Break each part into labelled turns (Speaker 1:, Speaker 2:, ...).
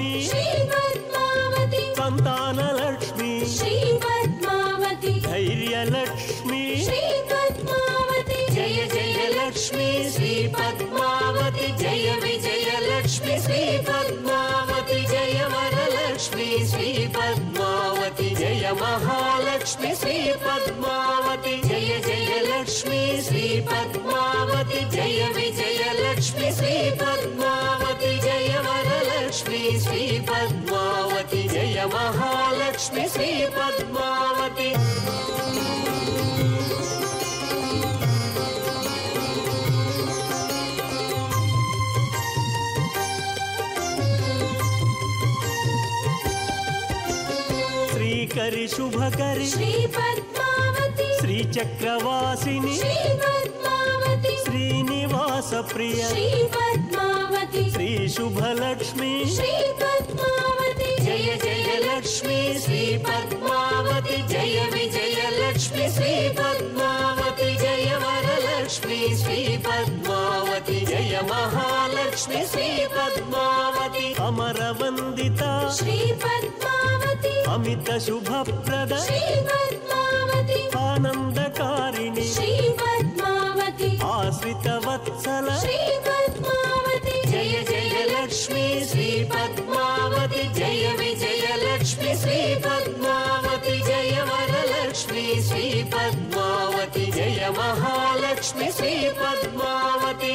Speaker 1: లక్ష్మి
Speaker 2: శ్రీ పద్మావతి
Speaker 1: సంతాన లక్ష్మి
Speaker 2: శ్రీ పద్మావతి
Speaker 1: ధైర్యలక్ష్మి
Speaker 2: శ్రీ పద్మావతి జయ జయ లక్ష్మి శ్రీ పద్మావతి జయ విజయలక్ష్మి శ్రీ పద్మావతి జయ వరలక్ష్మి శ్రీ పద్మావతి జయ మహాలక్ష్మి శ్రీ పద్మావతి జయ జయ లక్ష్మి శ్రీ పద్మావతి జయ విజయలక్ష్మి శ్రీ పద్మావతి జయ వరలక్ష్మి శ్రీ పద్మావతి జయ మహాలక్ష్మి శ్రీ పద్మావతి శ్రీకరి శుభకరి శ్రీ పద్మావతి
Speaker 1: శ్రీ చక్రవాసిని
Speaker 2: శ్రీ పద్మావతి
Speaker 1: శ్రీనివాస ప్రియ
Speaker 2: శ్రీ పద్మావతి
Speaker 1: శ్రీ శుభలక్ష్మి
Speaker 2: శ్రీ పద్మావతి జయ జయ లక్ష్మి శ్రీ పద్మావతి జయ విజయలక్ష్మి శ్రీ పద్మావతి జయ వరలక్ష్మి శ్రీ పద్మావతి జయ మహాలక్ష్మి శ్రీ పద్మావతి
Speaker 1: అమరవందిత
Speaker 2: శ్రీ పద్మావతి
Speaker 1: అమిత శుభప్రద
Speaker 2: శ్రీ పద్మావతి
Speaker 1: ఆనందకారిణి
Speaker 2: శ్రీ పద్మావతి
Speaker 1: ఆశ్రిత వత్సల
Speaker 2: శ్రీ పద్మావతి జయ జయ లక్ష్మి శ్రీ పద్మావతి జయ విజయలక్ష్మి శ్రీ పద్మావతి జయ వరలక్ష్మి శ్రీ పద్మావతి జయ మహాలక్ష్మి శ్రీ పద్మావతి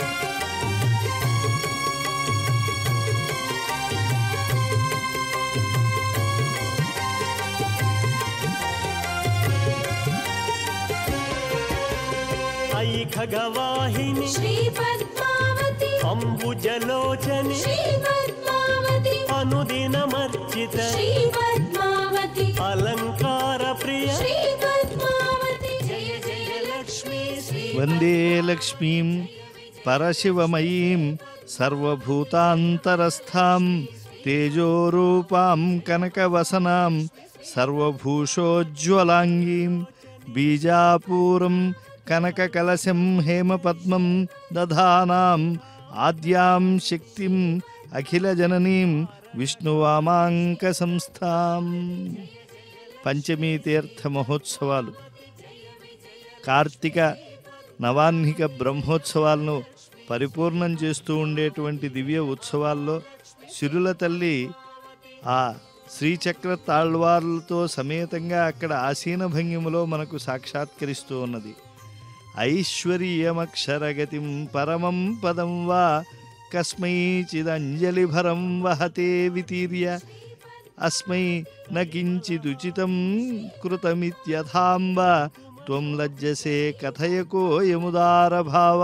Speaker 2: ఐఖగవాహిని
Speaker 1: శ్రీ పద్మావతి
Speaker 2: అంబుజలోచని
Speaker 1: శ్రీ పద్మావతి
Speaker 2: అనుదినమర్చిత
Speaker 1: శ్రీ పద్మావతి
Speaker 2: అలంకార ప్రియ
Speaker 1: శ్రీ పద్మావతి జయ జయ లక్ష్మి శ్రీ
Speaker 3: వందే లక్ష్మీం పరశివమయీం సర్వభూతాంతరస్థాం తేజోరూపాం కనకవసనాం సర్వభూషోజ్వలాంగీం బీజాపూరం కనకకలశం హేమపద్మం దధానాం ఆద్యాం శక్తిం అఖిలజననీం విష్ణువామాంక సంస్థాం. పంచమీ తీర్థ మహోత్సవాలు కార్తీక నవాహ్నిక బ్రహ్మోత్సవాలను పరిపూర్ణం చేస్తూ ఉండేటువంటి దివ్య ఉత్సవాల్లో సిరుల తల్లి ఆ శ్రీచక్ర తాళ్వార్లతో సమేతంగా అక్కడ ఆసీన భంగిమలో మనకు సాక్షాత్కరిస్తూ ఉన్నది. ఐశ్వర్యమక్షరగతిం పరమం పదం వా కస్మైచిదంజలిభరం వహతే వితీర్య అస్మై నకించిదుచితం కృతమిత్యథాంబ త్వం లజ్జసే కథయకోయముదారభావ.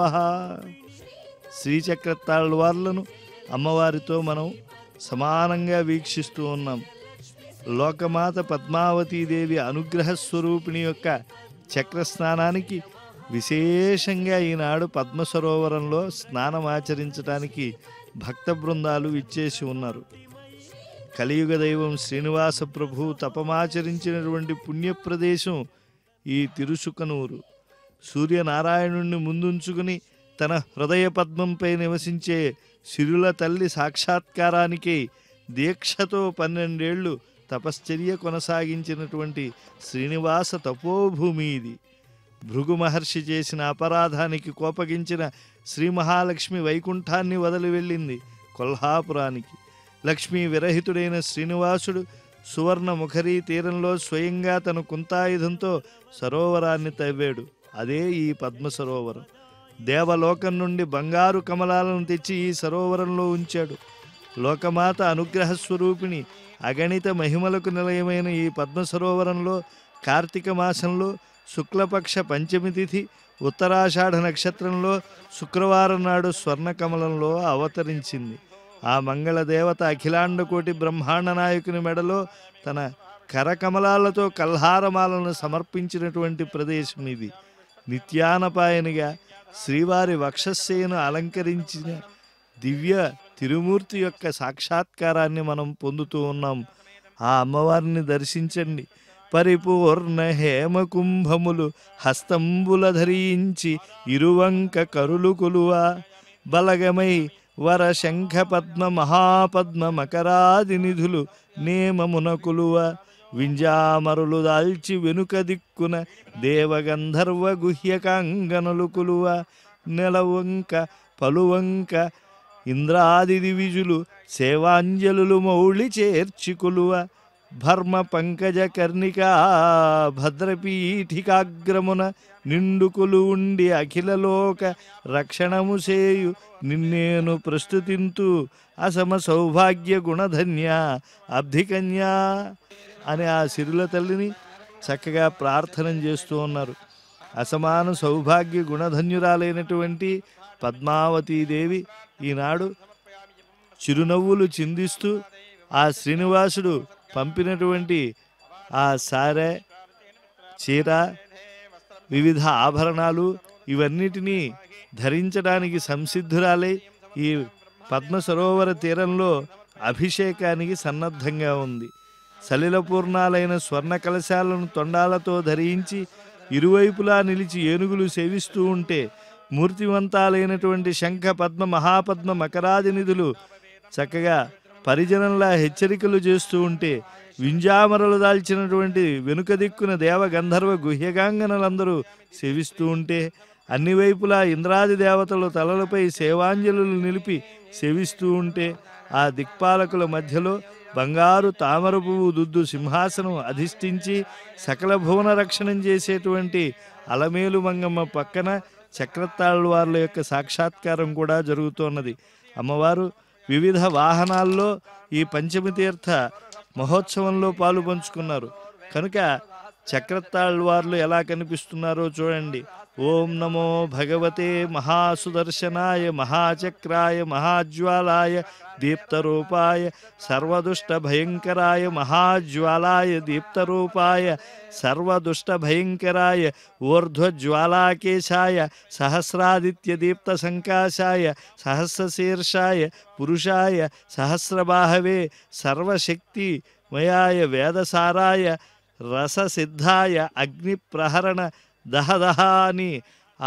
Speaker 3: శ్రీచక్రతాళ్వార్లను అమ్మవారితో మనం సమానంగా వీక్షిస్తూ ఉన్నాం. లోకమాత పద్మావతీదేవి అనుగ్రహ స్వరూపిణి యొక్క చక్రస్నానానికి విశేషంగా ఈనాడు పద్మసరోవరంలో స్నానం ఆచరించడానికి భక్త బృందాలు విచ్చేసి ఉన్నారు. కలియుగ దైవం శ్రీనివాస ప్రభు తపమాచరించినటువంటి పుణ్యప్రదేశం ఈ తిరుసుకనూరు. సూర్యనారాయణుణ్ణి ముందుంచుకుని తన హృదయ పద్మంపై నివసించే సిరుల తల్లి సాక్షాత్కారానికి దీక్షతో 12 ఏళ్లు తపశ్చర్య కొనసాగించినటువంటి శ్రీనివాస తపోభూమి ఇది. భృగు మహర్షి చేసిన అపరాధానికి కోపగించిన శ్రీ మహాలక్ష్మి వైకుంఠాన్ని వదిలి వెళ్ళింది కొల్హాపురానికి. లక్ష్మీ విరహితుడైన శ్రీనివాసుడు సువర్ణ ముఖరీ తీరంలో స్వయంగా తన కుంతాయుధంతో సరోవరాన్ని తవ్వాడు. అదే ఈ పద్మ సరోవరం. దేవలోకం నుండి బంగారు కమలాలను తెచ్చి ఈ సరోవరంలో ఉంచాడు. లోకమాత అనుగ్రహ స్వరూపిణి అగణిత మహిమలకు నిలయమైన ఈ పద్మ సరోవరంలో కార్తీక మాసంలో శుక్లపక్ష పంచమి తిథి ఉత్తరాషాఢ నక్షత్రంలో శుక్రవారం నాడు స్వర్ణకమలంలో అవతరించింది. ఆ మంగళదేవత అఖిలాండకోటి బ్రహ్మాండ నాయకుని మెడలో తన కరకమలాలతో కల్హారమాలను సమర్పించినటువంటి ప్రదేశం ఇది. నిత్యానపాయనిగా శ్రీవారి వక్షస్సేను అలంకరించిన దివ్య తిరుమూర్తి యొక్క సాక్షాత్కారాన్ని మనం పొందుతూ ఉన్నాం. ఆ అమ్మవారిని దర్శించండి. పరిపూర్ణ హేమకుంభములు హస్తంబుల ధరించి ఇరువంక కరులు కొలువ బలగమై వర శంఖ పద్మ మహాపద్మ మకరాది నిధులు నేమమునకులువ వింజామరులు దాల్చి వెనుక దిక్కున దేవగంధర్వ గుహ్యకాంగనలు కులువ నెలవంక పలువంక ఇంద్రాది దివిజులు సేవాంజలులు మౌళి చేర్చికులువ భర్మ పంకజ కర్ణికా భద్రపీఠికాగ్రమున నిండుకులు ఉండి అఖిలలోక రక్షణము సేయు నిన్నేను ప్రస్తుతింతు అసమ సౌభాగ్య గుణధన్య అబ్ధికన్యా అని ఆ సిరుల తల్లిని చక్కగా ప్రార్థన చేస్తూ ఉన్నారు. అసమాన సౌభాగ్య గుణధన్యురాలైనటువంటి పద్మావతీదేవి ఈనాడు చిరునవ్వులు చిందిస్తూ ఆ శ్రీనివాసుడు పంపినటువంటి ఆ సారె చీర వివిధ ఆభరణాలు ఇవన్నిటినీ ధరించడానికి సంసిద్ధురాలై ఈ పద్మ సరోవర తీరంలో అభిషేకానికి సన్నద్ధంగా ఉంది. సలిలపూర్ణాలైన స్వర్ణ కలశాలను తొండాలతో ధరించి ఇరువైపులా నిలిచి ఏనుగులు సేవిస్తూ ఉంటే మూర్తివంతాలైనటువంటి శంఖ పద్మ మహాపద్మ మకరాది నిధులు చక్కగా పరిజనంలా హెచ్చరికలు చేస్తూ ఉంటే వింజామరలు దాల్చినటువంటి వెనుక దిక్కున దేవ గంధర్వ గుహ్యగాంగనలందరూ సేవిస్తూ ఉంటే అన్ని వైపులా ఇంద్రాది దేవతలు తలలపై సేవాంజలులు నిలిపి సేవిస్తూ ఉంటే ఆ దిక్పాలకుల మధ్యలో బంగారు తామర పువ్వు దుద్దు సింహాసనం అధిష్ఠించి సకల భువన రక్షణం చేసేటువంటి అలమేలు మంగమ్మ పక్కన చక్రతాళ్వార్ల యొక్క సాక్షాత్కారం కూడా జరుగుతున్నది. అమ్మవారు వివిధ వాహనాల్లో ఈ పంచమి తీర్థ మహోత్సవంలో పాలు పంచుకున్నారు కనుక చక్రతాళ్వార్లు ఎలా కనిపిస్తున్నారో చూడండి. ఓం నమో భగవతే మహాసుదర్శనాయ మహాచక్రాయ మహాజ్వాలాయ దీప్తరూపాయ సర్వదుష్ట భయంకరాయ మహాజ్వాలాయ దీప్తరూపాయ సర్వదుష్ట భయంకరాయ ఊర్ధ్వజ్వాలాకేశాయ సహస్రాదిత్య దీప్త సంకాశాయ సహస్రశీర్షాయ పురుషాయ సహస్రబాహవే సర్వశక్తి మయాయ వేదసారాయ రససిద్ధాయ అగ్నిప్రహరణ దహదహ అని ఆ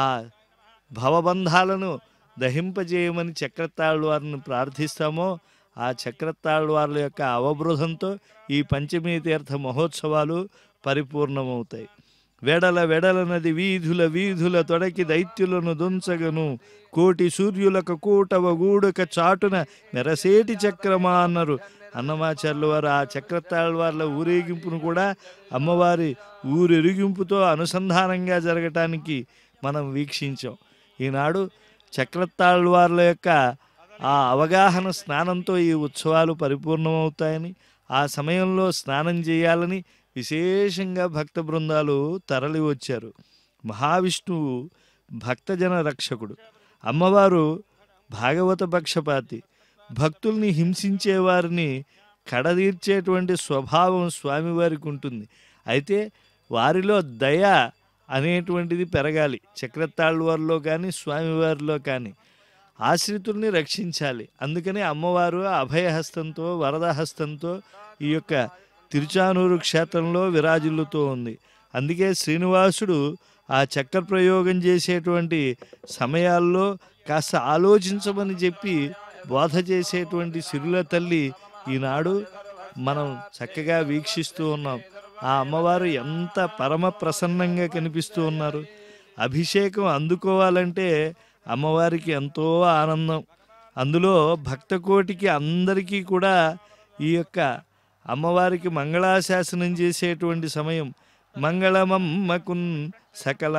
Speaker 3: భవబంధాలను దహింపజేయమని చక్రతాళ్వారిని ప్రార్థిస్తామో ఆ చక్రతాళ్వార్ల యొక్క అవబృధంతో ఈ పంచమీ తీర్థ మహోత్సవాలు పరిపూర్ణమవుతాయి. వెడల వెడల నది వీధుల వీధుల తొడకి దైత్యులను దుంచగను కోటి సూర్యులకు కూటవ గూడక చాటున మెరసేటి చక్రమా అన్నారు అన్నమాచార్యుల వారు. ఆ చక్రతాళ్వార్ల ఊరేగింపును కూడా అమ్మవారి ఊరెరిగింపుతో అనుసంధానంగా జరగటానికి మనం వీక్షించాం. ఈనాడు చక్రతాళ్వార్ల యొక్క ఆ అవగాహన స్నానంతో ఈ ఉత్సవాలు పరిపూర్ణమవుతాయని ఆ సమయంలో స్నానం చేయాలని విశేషంగా భక్త బృందాలు తరలి వచ్చారు. మహావిష్ణువు భక్తజన రక్షకుడు, అమ్మవారు భాగవత పక్షపాతి, భక్తుల్ని హింసించేవారిని కడదీర్చేటువంటి స్వభావం స్వామివారికి ఉంటుంది. అయితే వారిలో దయ అనేటువంటిది పెరగాలి. చక్రతాళ్వారిలో కానీ స్వామివారిలో కానీ ఆశ్రితుల్ని రక్షించాలి. అందుకని అమ్మవారు అభయహస్తంతో వరదహస్తంతో ఈ యొక్క తిరుచానూరు క్షేత్రంలో విరాజిల్లుతూ ఉంది. అందుకే శ్రీనివాసుడు ఆ చక్ర ప్రయోగం చేసేటువంటి సమయాల్లో కాస్త ఆలోచించమని చెప్పి బోధ చేసేటువంటి సిరుల తల్లి ఈనాడు మనం చక్కగా వీక్షిస్తూ ఉన్నాం. ఆ అమ్మవారు ఎంత పరమ ప్రసన్నంగా కనిపిస్తూ ఉన్నారు. అభిషేకం అందుకోవాలంటే అమ్మవారికి ఎంతో ఆనందం. అందులో భక్తకోటికి అందరికీ కూడా ఈ యొక్క అమ్మవారికి మంగళాశాసనం చేసేటువంటి సమయం. మంగళమమ్మకున్ సకల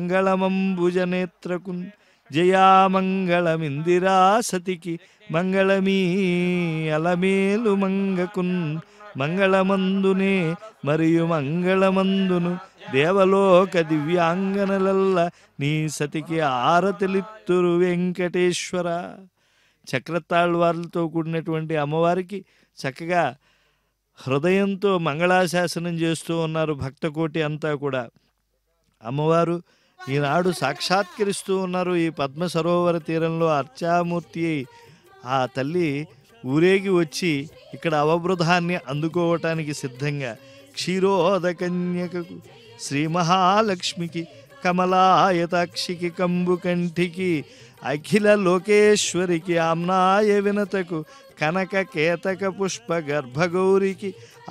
Speaker 3: మంగళమంబుజనేత్రకున్ జయామంగళమిందిరా సతికి మంగళమీ అలమేలు మంగకున్ మంగళమందునే మరియు మంగళమందును దేవలోక దివ్యాంగనలల్ల నీ సతికి ఆరతిలిత్తురు వెంకటేశ్వర. చక్రతాళ్వార్లతో కూడినటువంటి అమ్మవారికి చక్కగా హృదయంతో మంగళాశాసనం చేస్తూ ఉన్నారు భక్తకోటి అంతా కూడా. అమ్మవారు ఈనాడు సాక్షాత్కరిస్తూ ఉన్నారు. ఈ పద్మ సరోవర తీరంలో అర్చామూర్తి ఆ తల్లి ఊరేగి వచ్చి ఇక్కడ అవబృధాన్ని అందుకోవటానికి సిద్ధంగా క్షీరోదకన్యకకు శ్రీ మహాలక్ష్మికి కమలాయతాక్షికి కంబుకంఠికి అఖిల లోకేశ్వరికి ఆమ్నాయ వినతకు కనక కేతక పుష్ప గర్భగౌరికి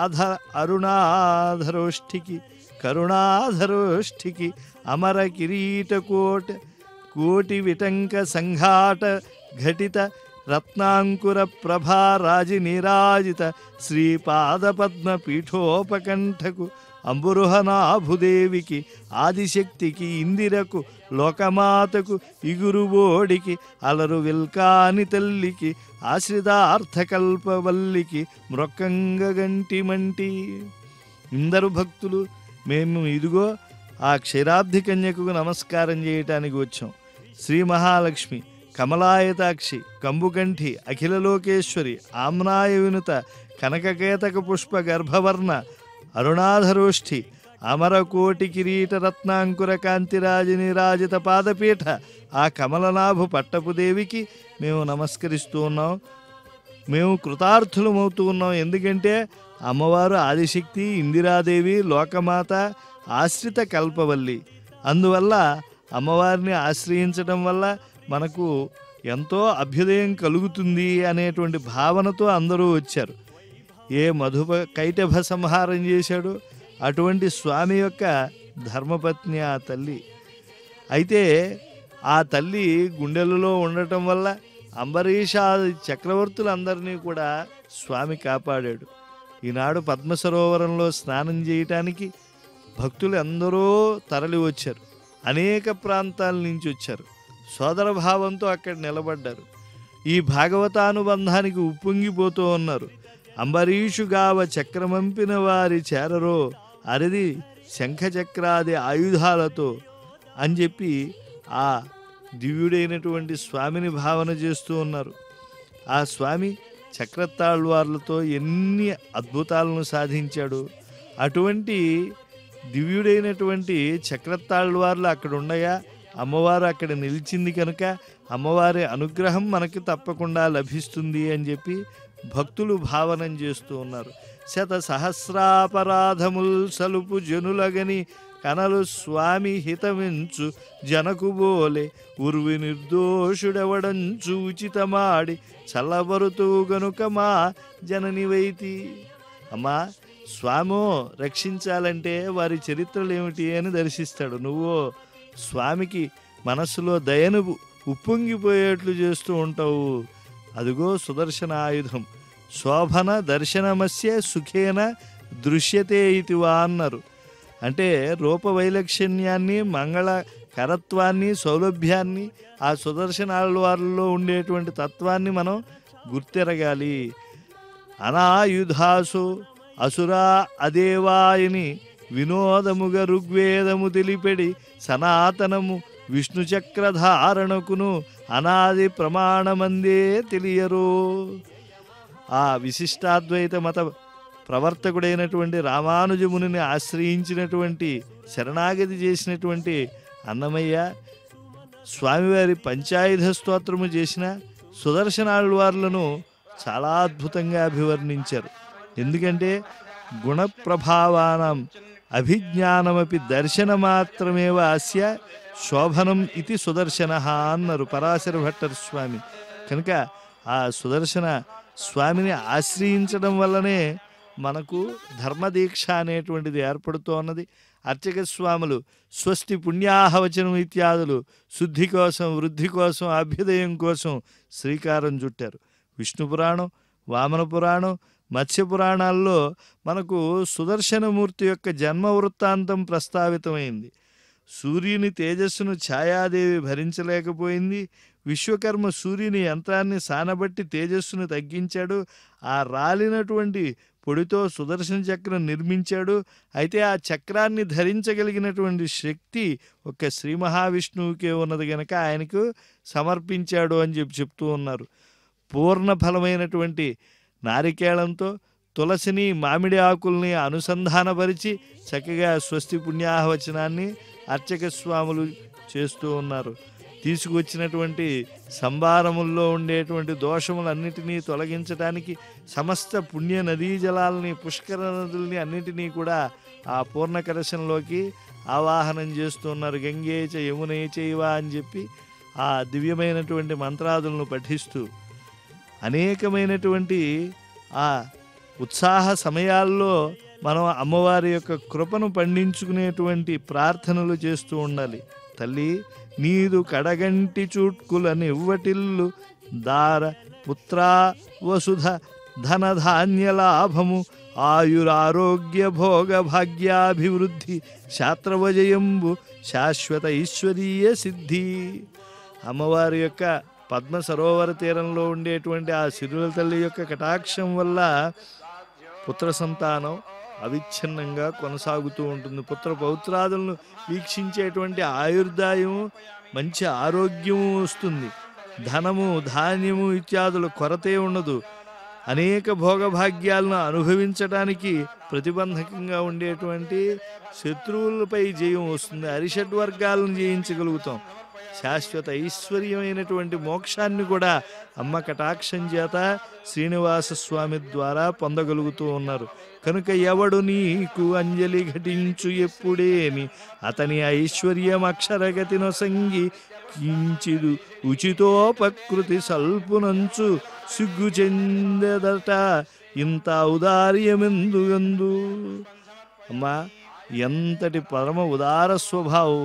Speaker 3: అరుణాధరోష్ఠికి కరుణాధరోష్ఠికి అమర కిరీట కోటి విటంక సంఘాట ఘటిత రత్నాంకుర ప్రభారాజి నిరాజిత శ్రీపాదపద్మ పీఠోపకంఠకు అంబురుహనాభుదేవికి ఆదిశక్తికి ఇందిరకు లోకమాతకు ఇగురుబోడికి అలరు విల్కాని తల్లికి ఆశ్రితార్థకల్పవల్లికి మృక్కంగంటి మంటి. ఇందరు భక్తులు మేము ఇదిగో ఆ క్షీరాబ్ది కన్యకు నమస్కారం చేయటానికి వచ్చాం. శ్రీ మహాలక్ష్మి, కమలాయతాక్షి, కంబుకంఠి, అఖిలలోకేశ్వరి, ఆమ్నాయ వినుత, కనకకేతక పుష్ప గర్భవర్ణ, అరుణాధరోష్ఠి, అమరకోటి కిరీట రత్నాంకుర కాంతిరాజి నిరాజిత పాదపీఠ ఆ కమలనాభు పట్టపు దేవికి మేము నమస్కరిస్తూ ఉన్నాం. మేము కృతార్థులమవుతూ ఉన్నాం. ఎందుకంటే అమ్మవారు ఆదిశక్తి, ఇందిరాదేవి, లోకమాత, ఆశ్రిత కల్పవల్లి. అందువల్ల అమ్మవారిని ఆశ్రయించడం వల్ల మనకు ఎంతో అభ్యుదయం కలుగుతుంది అనేటువంటి భావనతో అందరూ వచ్చారు. ఏ కైటభ సంహారం చేశాడో అటువంటి స్వామి యొక్క ధర్మపత్ని ఆ తల్లి. అయితే ఆ తల్లి గుండెలలో ఉండటం వల్ల అంబరీషాది చక్రవర్తులందరినీ కూడా స్వామి కాపాడాడు. ఈనాడు పద్మసరోవరంలో స్నానం చేయటానికి భక్తులు ఎందరో తరలి వచ్చారు. అనేక ప్రాంతాల నుంచి వచ్చారు. సోదర భావంతో అక్కడ నిలబడ్డారు. ఈ భాగవతానుబంధానికి ఉప్పొంగిపోతూ ఉన్నారు. అంబరీషుగావ చక్రమంపిన వారి చేరరో అరిది శంఖచక్రాది ఆయుధాలతో అని చెప్పి ఆ దివ్యుడైనటువంటి స్వామిని భావన చేస్తూ ఉన్నారు. ఆ స్వామి చక్రతాళ్వార్లతో ఎన్ని అద్భుతాలను సాధించాడు. అటువంటి దివ్యుడైనటువంటి చక్రతాళ్వార్లు అక్కడ ఉండగా అమ్మవారు అక్కడ నిలిచింది కనుక అమ్మవారి అనుగ్రహం మనకి తప్పకుండా లభిస్తుంది అని చెప్పి భక్తులు భావనం చేస్తూ ఉన్నారు. శత సహస్రాపరాధముల్ సలుపు జనులగని కనలు స్వామి హితమించు జనకుబోలే ఉర్వి నిర్దోషుడెవడంచు ఉచితమాడి చల్లబరుతూ గనుక మా జననివైతి. అమ్మా, స్వామో రక్షించాలంటే వారి చరిత్రలు ఏమిటి అని దర్శిస్తాడు. నువ్వు స్వామికి మనస్సులో దయను ఉప్పొంగిపోయేట్లు చేస్తూ ఉంటావు. అదిగో సుదర్శన ఆయుధం. శోభన దర్శనమస్య సుఖేన దృశ్యతే ఇతివా అన్నారు. అంటే రూపవైలక్షణ్యాన్ని, మంగళకరత్వాన్ని, సౌలభ్యాన్ని, ఆ సుదర్శనాళ్వార్లలో ఉండేటువంటి తత్వాన్ని మనం గుర్తెరగాలి. అనాయుధాసు అసురా అదేవాయని వినోదముగా ఋగ్వేదము తెలిపెడి సనాతనము విష్ణు చక్రధారణకును అనాది ప్రమాణమందే తెలియరు. ఆ విశిష్టాద్వైత మత ప్రవర్తకుడైనటువంటి రామానుజమునిని ఆశ్రయించినటువంటి శరణాగతి చేసినటువంటి అన్నమయ్య స్వామివారి పంచాయుధ స్తోత్రము చేసిన సుదర్శనాళ్వార్లను చాలా అద్భుతంగా అభివర్ణించారు. ఎందుకంటే గుణప్రభావానం అభిజ్ఞానమపి దర్శనమాత్రమేవ అస్య శోభనం ఇది సుదర్శన అన్నారు పరాశర భట్టర్ స్వామి. కనుక ఆ సుదర్శన స్వామిని ఆశ్రయించడం వల్లనే మనకు ధర్మదీక్ష అనేటువంటిది ఏర్పడుతూ ఉన్నది. అర్చక స్వాములు స్వస్తి పుణ్యాహవచనం ఇత్యాదులు శుద్ధి కోసం, వృద్ధి కోసం, అభ్యుదయం కోసం శ్రీకారం చుట్టారు. విష్ణు పురాణం, వామన పురాణం, మత్స్య పురాణాల్లో మనకు సుదర్శనమూర్తి యొక్క జన్మ వృత్తాంతం ప్రస్తావితమైంది. సూర్యుని తేజస్సును ఛాయాదేవి భరించలేకపోయింది. విశ్వకర్మ సూర్యుని యంత్రాన్ని సానబట్టి తేజస్సును తగ్గించాడు. ఆ రాలినటువంటి పొడితో సుదర్శన చక్రం నిర్మించాడు. అయితే ఆ చక్రాన్ని ధరించగలిగినటువంటి శక్తి ఒక్క శ్రీ మహావిష్ణువుకే ఉన్నది కనుక ఆయనకు సమర్పించాడు అని చెప్తూ ఉన్నారు. పూర్ణ ఫలమైనటువంటి నారికేళంతో తులసిని, మామిడి ఆకుల్ని అనుసంధానపరిచి చక్కగా స్వస్తి పుణ్యాహవచనాన్ని అర్చక స్వాములు చేస్తూ ఉన్నారు. తీసుకువచ్చినటువంటి సంభారముల్లో ఉండేటువంటి దోషములన్నిటినీ తొలగించడానికి సమస్త పుణ్య నదీ జలాలని, పుష్కర నదుల్ని అన్నిటినీ కూడా ఆ పూర్ణ కలశంలోకి ఆవాహనం చేస్తున్నారు. గంగే చ యమునే చైవ అని చెప్పి ఆ దివ్యమైనటువంటి మంత్రాదులను పఠిస్తూ అనేకమైనటువంటి ఆ ఉత్సాహ సమయాల్లో మనం అమ్మవారి యొక్క కృపను పండించుకునేటువంటి ప్రార్థనలు చేస్తూ ఉండాలి. తల్లి నీదు కడగంటి చూట్కుల నివ్వటిల్లు దార పుత్రా వసుధ ధనధాన్య లాభము ఆయురారోగ్య భోగ భాగ్యాభివృద్ధి శాస్త్రవజయంబు శాశ్వత ఈశ్వరీయ సిద్ధి. అమ్మవారి యొక్క పద్మ సరోవర తీరంలో ఉండేటువంటి ఆ సిరుల తల్లి యొక్క కటాక్షం వల్ల పుత్ర సంతానం అవిచ్ఛిన్నంగా కొనసాగుతూ ఉంటుంది. పుత్ర పౌత్రాదులను వీక్షించేటువంటి ఆయుర్దాయము, మంచి ఆరోగ్యము వస్తుంది. ధనము ధాన్యము ఇత్యాదుల కొరతే ఉండదు. అనేక భోగభాగ్యాలను అనుభవించడానికి ప్రతిబంధకంగా ఉండేటువంటి శత్రువులపై జయం వస్తుంది. అరిషడ్వర్గాలను జయించగలుగుతాం. శాశ్వత ఐశ్వర్యమైనటువంటి మోక్షాన్ని కూడా అమ్మ కటాక్షం చేత శ్రీనివాస స్వామి ద్వారా పొందగలుగుతూ ఉన్నారు. కనుక ఎవడు నీకు అంజలి ఘటించు ఎప్పుడేమి అతని ఐశ్వర్యం అక్షరగతి నొసంగి కించిదు ఉచితోపకృతి సల్పునంచు సిగ్గు చెందెదట ఇంత ఔదార్యమెందుగందు. అమ్మా, ఎంతటి పరమ ఉదార స్వభావం,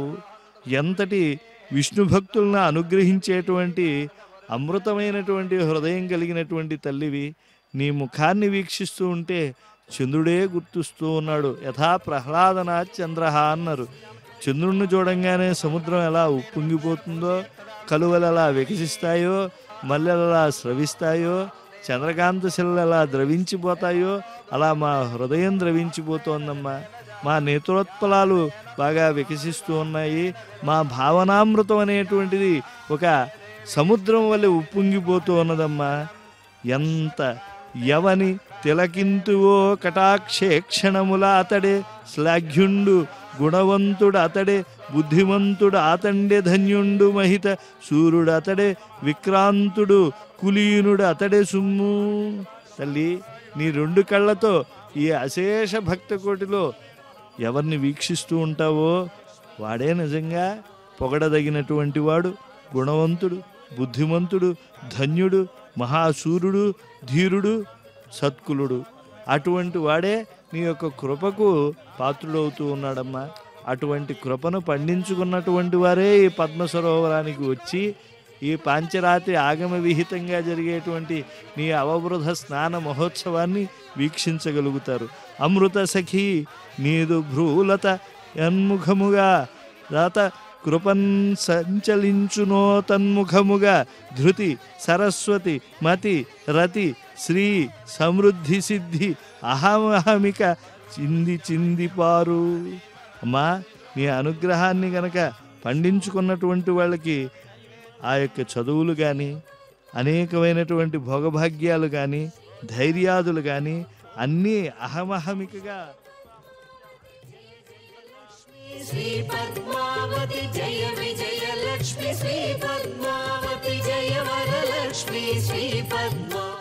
Speaker 3: ఎంతటి విష్ణు భక్తులను అనుగ్రహించేటువంటి అమృతమైనటువంటి హృదయం కలిగినటువంటి తల్లివి. నీ ముఖాన్ని వీక్షిస్తూ ఉంటే చంద్రుడే గుర్తుస్తూ ఉన్నాడు. యథా ప్రహ్లాదనా చంద్ర అన్నారు. చంద్రుడిని చూడంగానే సముద్రం ఎలా ఉప్పొంగిపోతుందో, కలువలు ఎలా వికసిస్తాయో, మల్లెలు ఎలా స్రవిస్తాయో, చంద్రకాంత శిలలు ఎలా ద్రవించిపోతాయో అలా మా హృదయం ద్రవించిపోతోందమ్మా. మా నేత్రోత్పలాలు బాగా వికసిస్తూ ఉన్నాయి. మా భావనామృతం అనేటువంటిది ఒక సముద్రం వల్ల ఉప్పొంగిపోతూ ఉన్నదమ్మా. ఎంత యవని తిలకింతువో కటాక్షే క్షణముల అతడే శ్లాఘ్యుండు గుణవంతుడు అతడే బుద్ధిమంతుడు అతండే ధన్యుండు మహిత సూర్యుడు అతడే విక్రాంతుడు కులీనుడు అతడే సుమ్ము. తల్లి, నీ రెండు కళ్ళతో ఈ అశేష భక్త కోటిలో ఎవరిని వీక్షిస్తూ ఉంటావో వాడే నిజంగా పొగడదగినటువంటి వాడు, గుణవంతుడు, బుద్ధిమంతుడు, ధన్యుడు, మహాసూరుడు, ధీరుడు, సత్కులుడు. అటువంటి వాడే నీ యొక్క కృపకు పాత్రుడవుతూ ఉన్నాడమ్మా. అటువంటి కృపను పండించుకున్నటువంటి వారే ఈ పద్మ సరోవరానికి వచ్చి ఈ పాంచరాత్రి ఆగమ విహితంగా జరిగేటువంటి నీ అవబృధ స్నాన మహోత్సవాన్ని వీక్షించగలుగుతారు. అమృత సఖీ నీదు భ్రూలత యన్ముఖముగా దాత కృపన్ సంచలించునో తన్ముఖముగా ధృతి సరస్వతి మతి రతి శ్రీ సమృద్ధి సిద్ధి అహమహమిక చింది చిందిపారు. అమ్మా, నీ అనుగ్రహాన్ని గనక పండించుకున్నటువంటి వాళ్ళకి ఆ యొక్క చదువులు కానీ, అనేకమైనటువంటి భోగభాగ్యాలు కానీ, ధైర్యాదులు కానీ అన్నీ అహమహమికగా.
Speaker 1: శ్రీ పద్మావతి జయ విజయ లక్ష్మి, శ్రీ పద్మావతి జయ వరలక్ష్మి, శ్రీ పద్మావతి.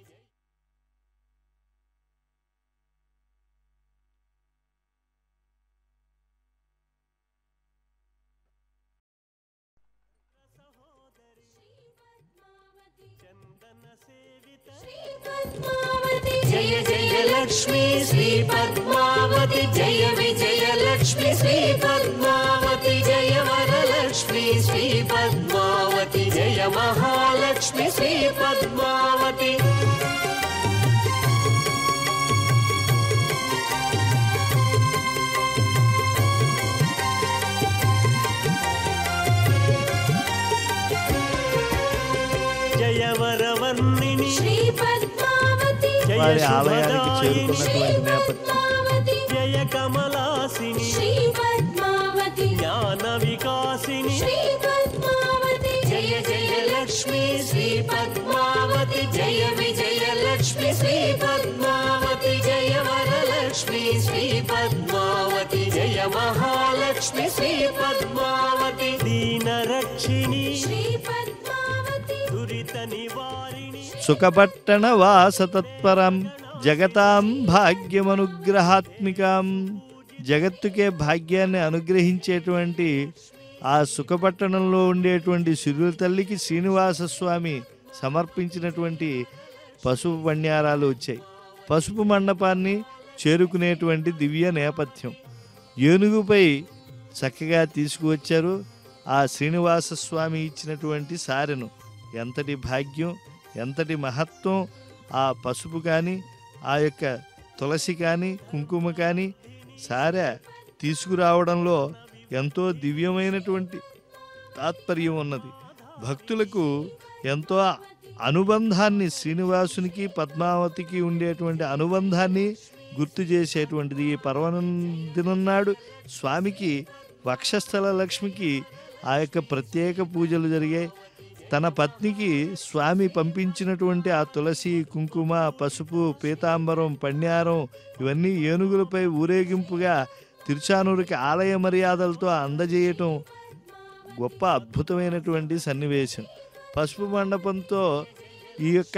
Speaker 1: జయ జయ లక్ష్మి, శ్రీ పద్మావతి జయ విజయ లక్ష్మి, శ్రీ పద్మావతి జయ వరలక్ష్మి, శ్రీ పద్మావతి జయ మహాలక్ష్మి, శ్రీ పద్మావతి.
Speaker 2: జయవరవర్ణిని
Speaker 1: శ్రీ పద్మావతి
Speaker 3: వారి ఆలయానికి చేరుకున్నటువంటి నేపథ్యం
Speaker 2: జయ కమలాసిని
Speaker 1: శ్రీ పద్మావతి
Speaker 2: జ్ఞాన వికాసిని
Speaker 1: శ్రీ పద్మావతి జయ జయ లక్ష్మి, శ్రీ పద్మావతి జయ విజయ లక్ష్మి, శ్రీ పద్మావతి జయ వరలక్ష్మి, శ్రీ పద్మావతి జయ మహాలక్ష్మి, శ్రీ పద్మావతి.
Speaker 2: దీనరక్షిణి
Speaker 1: శ్రీ పద్మావతి
Speaker 2: దురిత నివారిణి
Speaker 3: సుఖపట్టణ వాసతత్పరం జగతాం భాగ్యమనుగ్రహాత్మికాం. జగత్తుకే భాగ్యాన్ని అనుగ్రహించేటువంటి ఆ సుఖపట్టణంలో ఉండేటువంటి సిరుల తల్లికి శ్రీనివాస స్వామి సమర్పించినటువంటి పసుపు పణ్యారాలు వచ్చాయి. పసుపు మండపాన్ని చేరుకునేటువంటి దివ్య నేపథ్యం. ఏనుగుపై చక్కగా తీసుకువచ్చారు ఆ శ్రీనివాస స్వామి ఇచ్చినటువంటి సారెను. ఎంతటి భాగ్యం, ఎంతటి మహత్వం! ఆ పసుపు కానీ, ఆ యొక్క తులసి కానీ, కుంకుమ కానీ సారె తీసుకురావడంలో ఎంతో దివ్యమైనటువంటి తాత్పర్యం ఉన్నది. భక్తులకు ఎంతో అనుబంధాన్ని, శ్రీనివాసునికి పద్మావతికి ఉండేటువంటి అనుబంధాన్ని గుర్తు చేసేటువంటిది. ఈ పర్వదినం నాడు స్వామికి, వక్షస్థల లక్ష్మికి ఆ యొక్క ప్రత్యేక పూజలు జరిగాయి. తన పత్నికి స్వామి పంపించినటువంటి ఆ తులసి, కుంకుమ, పసుపు, పీతాంబరం, పణ్యారం ఇవన్నీ ఏనుగులపై ఊరేగింపుగా తిరుచానూరుకి ఆలయ మర్యాదలతో అందజేయటం గొప్ప అద్భుతమైనటువంటి సన్నివేశం. పసుపు మండపంతో ఈ యొక్క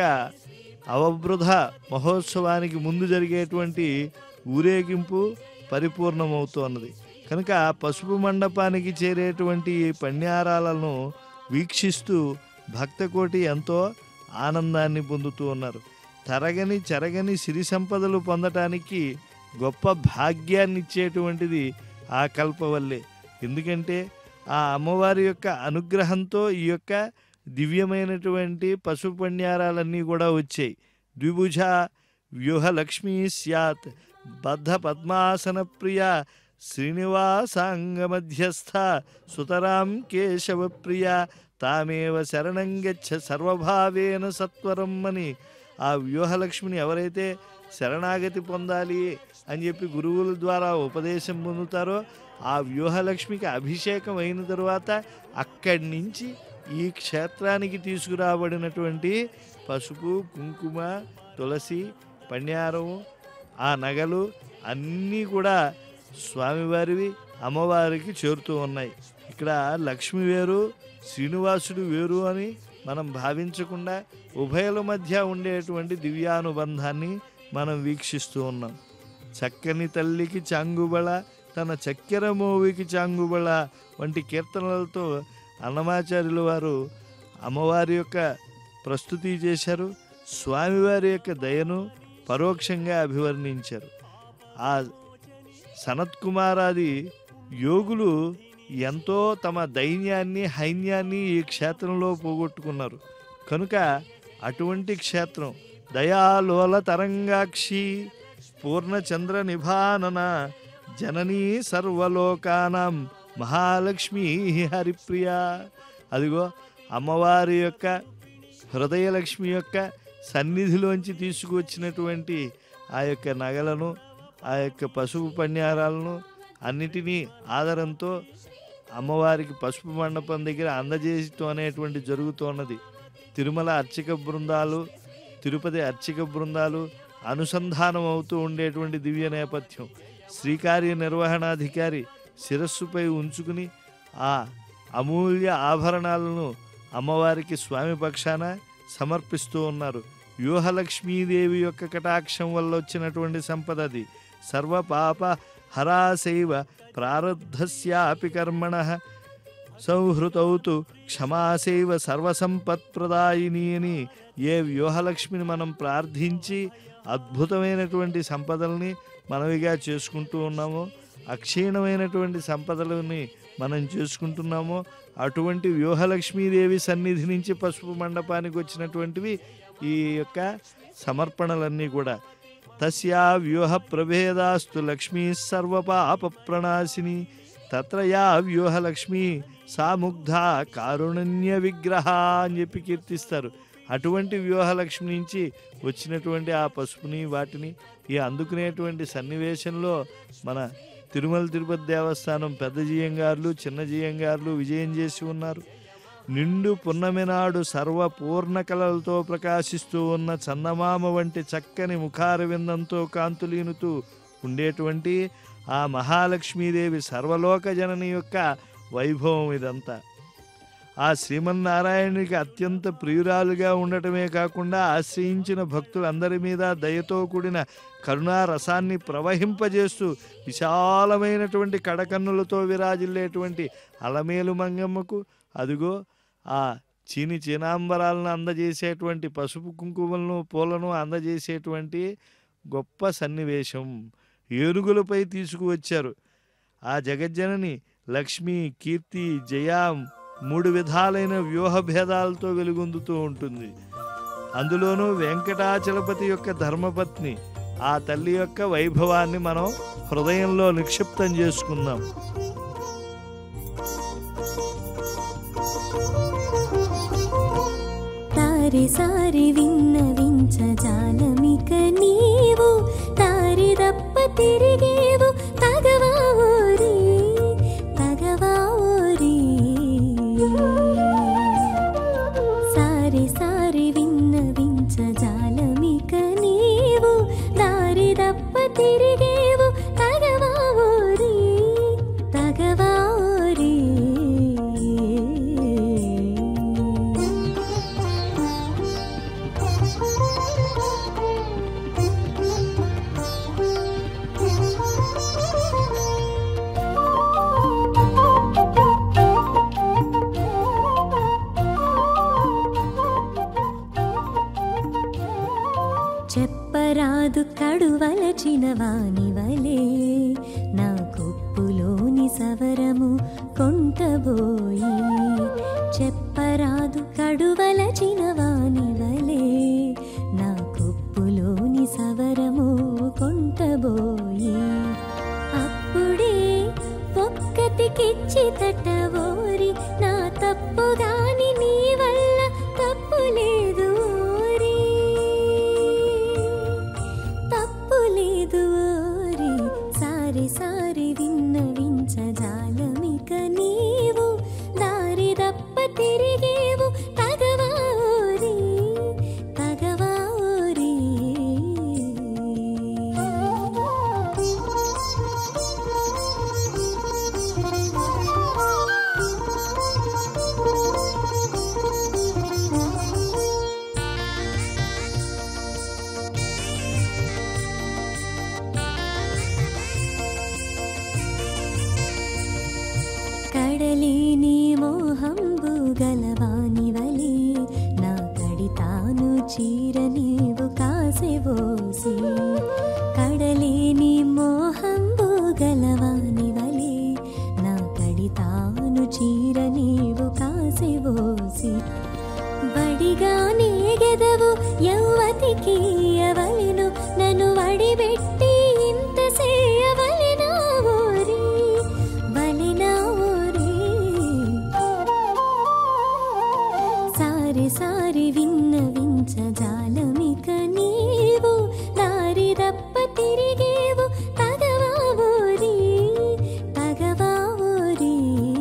Speaker 3: అవబృధ మహోత్సవానికి ముందు జరిగేటువంటి ఊరేగింపు పరిపూర్ణమవుతున్నది. కనుక పసుపు మండపానికి చేరేటువంటి ఈ పణ్యారాలను వీక్షిస్తూ భక్తకోటి ఎంతో ఆనందాన్ని పొందుతూ ఉన్నారు. తరగని చెరగని సిరి సంపదలు పొందటానికి గొప్ప భాగ్యాన్ని ఇచ్చేటువంటిది ఆ కల్పవల్లే. ఎందుకంటే ఆ అమ్మవారి యొక్క అనుగ్రహంతో ఈ యొక్క దివ్యమైనటువంటి పసుపు పణ్యారాలన్నీ కూడా వచ్చాయి. ద్విభుజ వ్యూహ లక్ష్మీ స్యాత్ బద్ధ పద్మాసన ప్రియ శ్రీనివాసాంగ మధ్యస్థ సుతరాం కేశవ ప్రియ తామేవ శరణం గచ్చ సర్వభావేన సత్వరం అని ఆ వ్యూహలక్ష్మిని ఎవరైతే శరణాగతి పొందాలి అని చెప్పి గురువుల ద్వారా ఉపదేశం పొందుతారో ఆ వ్యూహలక్ష్మికి అభిషేకం అయిన తరువాత అక్కడి నుంచి ఈ క్షేత్రానికి తీసుకురాబడినటువంటి పసుపు, కుంకుమ, తులసి, పణ్యారం, ఆ నగలు అన్నీ కూడా స్వామివారివి అమ్మవారికి చేరుతూ ఉన్నాయి. ఇక్కడ లక్ష్మి వేరు, శ్రీనివాసుడు వేరు అని మనం భావించకుండా ఉభయల మధ్య ఉండేటువంటి దివ్యానుబంధాన్ని మనం వీక్షిస్తూ ఉన్నాం. చక్కని తల్లికి చాంగుబళ, తన చక్కెర మోవికి చాంగుబళ వంటి కీర్తనలతో అన్నమాచార్యుల వారు అమ్మవారి యొక్క ప్రస్తుతి చేశారు. స్వామివారి యొక్క దయను పరోక్షంగా అభివర్ణించారు. ఆ సనత్కుమారాది యోగులు ఎంతో తమ దైన్యాన్ని, హైన్యాన్ని ఈ క్షేత్రంలో పోగొట్టుకున్నారు. కనుక అటువంటి క్షేత్రం దయాలోల తరంగాక్షి పూర్ణచంద్ర నిభానన జననీ సర్వలోకానాం మహాలక్ష్మి హరిప్రియ. అదిగో అమ్మవారి యొక్క హృదయలక్ష్మి యొక్క సన్నిధిలోంచి తీసుకువచ్చినటువంటి ఆ యొక్క నగలను, ఆ యొక్క పసుపు పణ్యారాలను అన్నిటినీ ఆదరంతో అమ్మవారికి పసుపు మండపం దగ్గర అందజేయటం అనేటువంటి జరుగుతున్నది. తిరుమల అర్చక బృందాలు, తిరుపతి అర్చక బృందాలు అనుసంధానం అవుతూ ఉండేటువంటి దివ్య నేపథ్యం. శ్రీకార్య నిర్వహణాధికారి శిరస్సుపై ఉంచుకుని ఆ అమూల్య ఆభరణాలను అమ్మవారికి స్వామి పక్షాన సమర్పిస్తూ ఉన్నారు. వ్యూహలక్ష్మీదేవి యొక్క కటాక్షం వల్ల వచ్చినటువంటి సంపదది. సర్వపాప హరాశైవ ప్రారబ్ధస్యాపి కర్మణః సంహృతౌతు క్షమాశైవ సర్వసంపత్ప్రదాయిని అని ఏ వ్యూహలక్ష్మిని మనం ప్రార్థించి అద్భుతమైనటువంటి సంపదల్ని మనవిగా చేసుకుంటూ ఉన్నామో, అక్షీణమైనటువంటి సంపదలని మనం చేసుకుంటున్నామో అటువంటి వ్యూహలక్ష్మీదేవి సన్నిధి నుంచి పసుపు మండపానికి వచ్చినటువంటివి ఈ యొక్క సమర్పణలన్నీ కూడా. తస్యా వ్యూహ ప్రభేదాస్తు లక్ష్మీ సర్వపాప ప్రణాశిని తత్ర యా వ్యూహలక్ష్మి సాముగ్ధ కారుణ్య విగ్రహ అని చెప్పి కీర్తిస్తారు. అటువంటి వ్యూహలక్ష్మి నుంచి వచ్చినటువంటి ఆ పసుపుని వాటిని ఈ అందుకునేటువంటి సన్నివేశంలో మన తిరుమల తిరుపతి దేవస్థానం పెద్ద జియంగారులు, చిన్న జియంగారులు విజయం చేసి ఉన్నారు. నిండు పున్నమి నాడు సర్వపూర్ణ కళలతో ప్రకాశిస్తూ ఉన్న చందమామ వంటి చక్కని ముఖారవిందంతో కాంతులీనుతూ ఉండేటువంటి ఆ మహాలక్ష్మీదేవి సర్వలోక జనని యొక్క వైభవం ఇదంతా. ఆ శ్రీమన్నారాయణునికి అత్యంత ప్రియురాలుగా ఉండటమే కాకుండా ఆశ్రయించిన భక్తులందరి మీద దయతో కూడిన కరుణా రసాన్ని ప్రవహింపజేస్తూ విశాలమైనటువంటి కడకన్నులతో విరాజిల్లేటువంటి అలమేలు మంగమ్మకు అదిగో ఆ చీనాంబరాలను అందజేసేటువంటి పసుపు కుంకుమలను పూలను అందజేసేటువంటి గొప్ప సన్నివేశం. ఏనుగులపై తీసుకువచ్చారు. ఆ జగజ్జనని లక్ష్మి, కీర్తి, జయ 3 విధాలైన వ్యూహ భేదాలతో వెలుగొందుతూ ఉంటుంది. అందులోనూ వెంకటాచలపతి యొక్క ధర్మపత్ని ఆ తల్లి యొక్క వైభవాన్ని మనం హృదయంలో నిక్షిప్తం చేసుకుందాం.
Speaker 1: తారి సారి విన్నవించ జాలమిక నీవు తారిదప్ప తిరిగేవు తగవారి తగవారి సారి సారి విన్నవించ జాలమిక నీవు దారిదప్ప తిరిగేవు తగవారి తగవారి చెప్పరాదు కడువలచిన వానివలే నా కొప్పులోని సవరము కొంటబోయి చెప్పరాదు కడువలచిన వానివలే నా కొప్పులోని సవరము కొంటబోయి అప్పుడే ఒక్కతికిచ్చి తట్టవోరి నా తప్పుగాని నీ వల్ల తప్పు లేదు సారి సారి విన్నవించ జాలమిక నీవు దారిదప్ప తిరిగేవు తగవారి తగవారి కడలేని మోహంబు గలవాని వలే నా కడితాను చీర నీవు కాసెబోసి కడలేని మోహంబు గలవాని వలే నా కడితాను చీర నీవు కాసెబోసి బడిగా నేగెదవు యవ్వతికి అవలెను నన్ను వడిబెట్టి ఇంత సేయవలెనా ఓరి వలెనా ఓరి సారి సారి విన్నవించ జాలమిక నీవు దారిదప్ప తిరిగేవు తగవా ఓరి తగవా ఓరి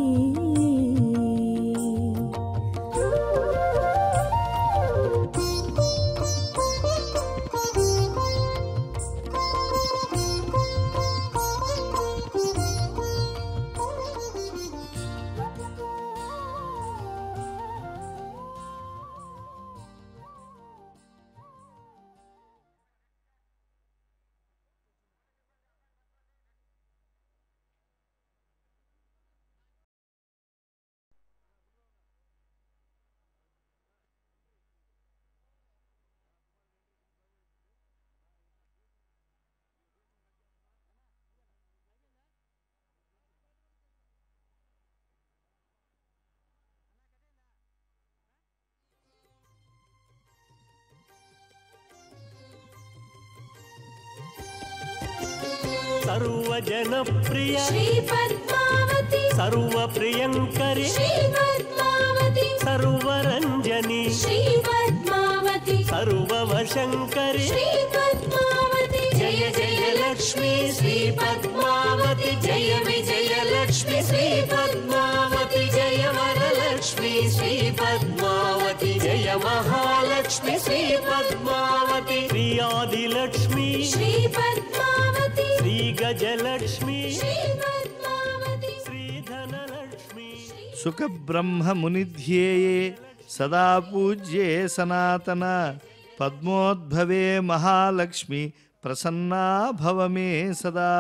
Speaker 2: सर्वजनप्रिय
Speaker 1: श्री पद्मावती
Speaker 2: सर्वप्रियङ्करि
Speaker 1: श्री पद्मावती
Speaker 2: सर्वरञ्जनी
Speaker 1: श्री पद्मावती
Speaker 2: सर्ववशङ्करि
Speaker 1: श्री पद्मावती
Speaker 2: जय जय लक्ष्मी श्री पद्मावती जय विजय लक्ष्मी श्री पद्मावती जय वरलक्ष्मी श्री पद्मावती जय महालक्ष्मी श्री पद्मावती श्री आदिलक्ष्मी
Speaker 1: श्री पद्मावती
Speaker 2: श्री गजलक्ष्मी
Speaker 1: श्री पद्मावती
Speaker 2: श्री धनलक्ष्मी
Speaker 3: సుఖబ్రహ్మ మునిధ్యేయే సదా పూజ్యే సనాతన పద్మోద్భవే మహాలక్ష్మి ప్రసన్నా భవమే సదా.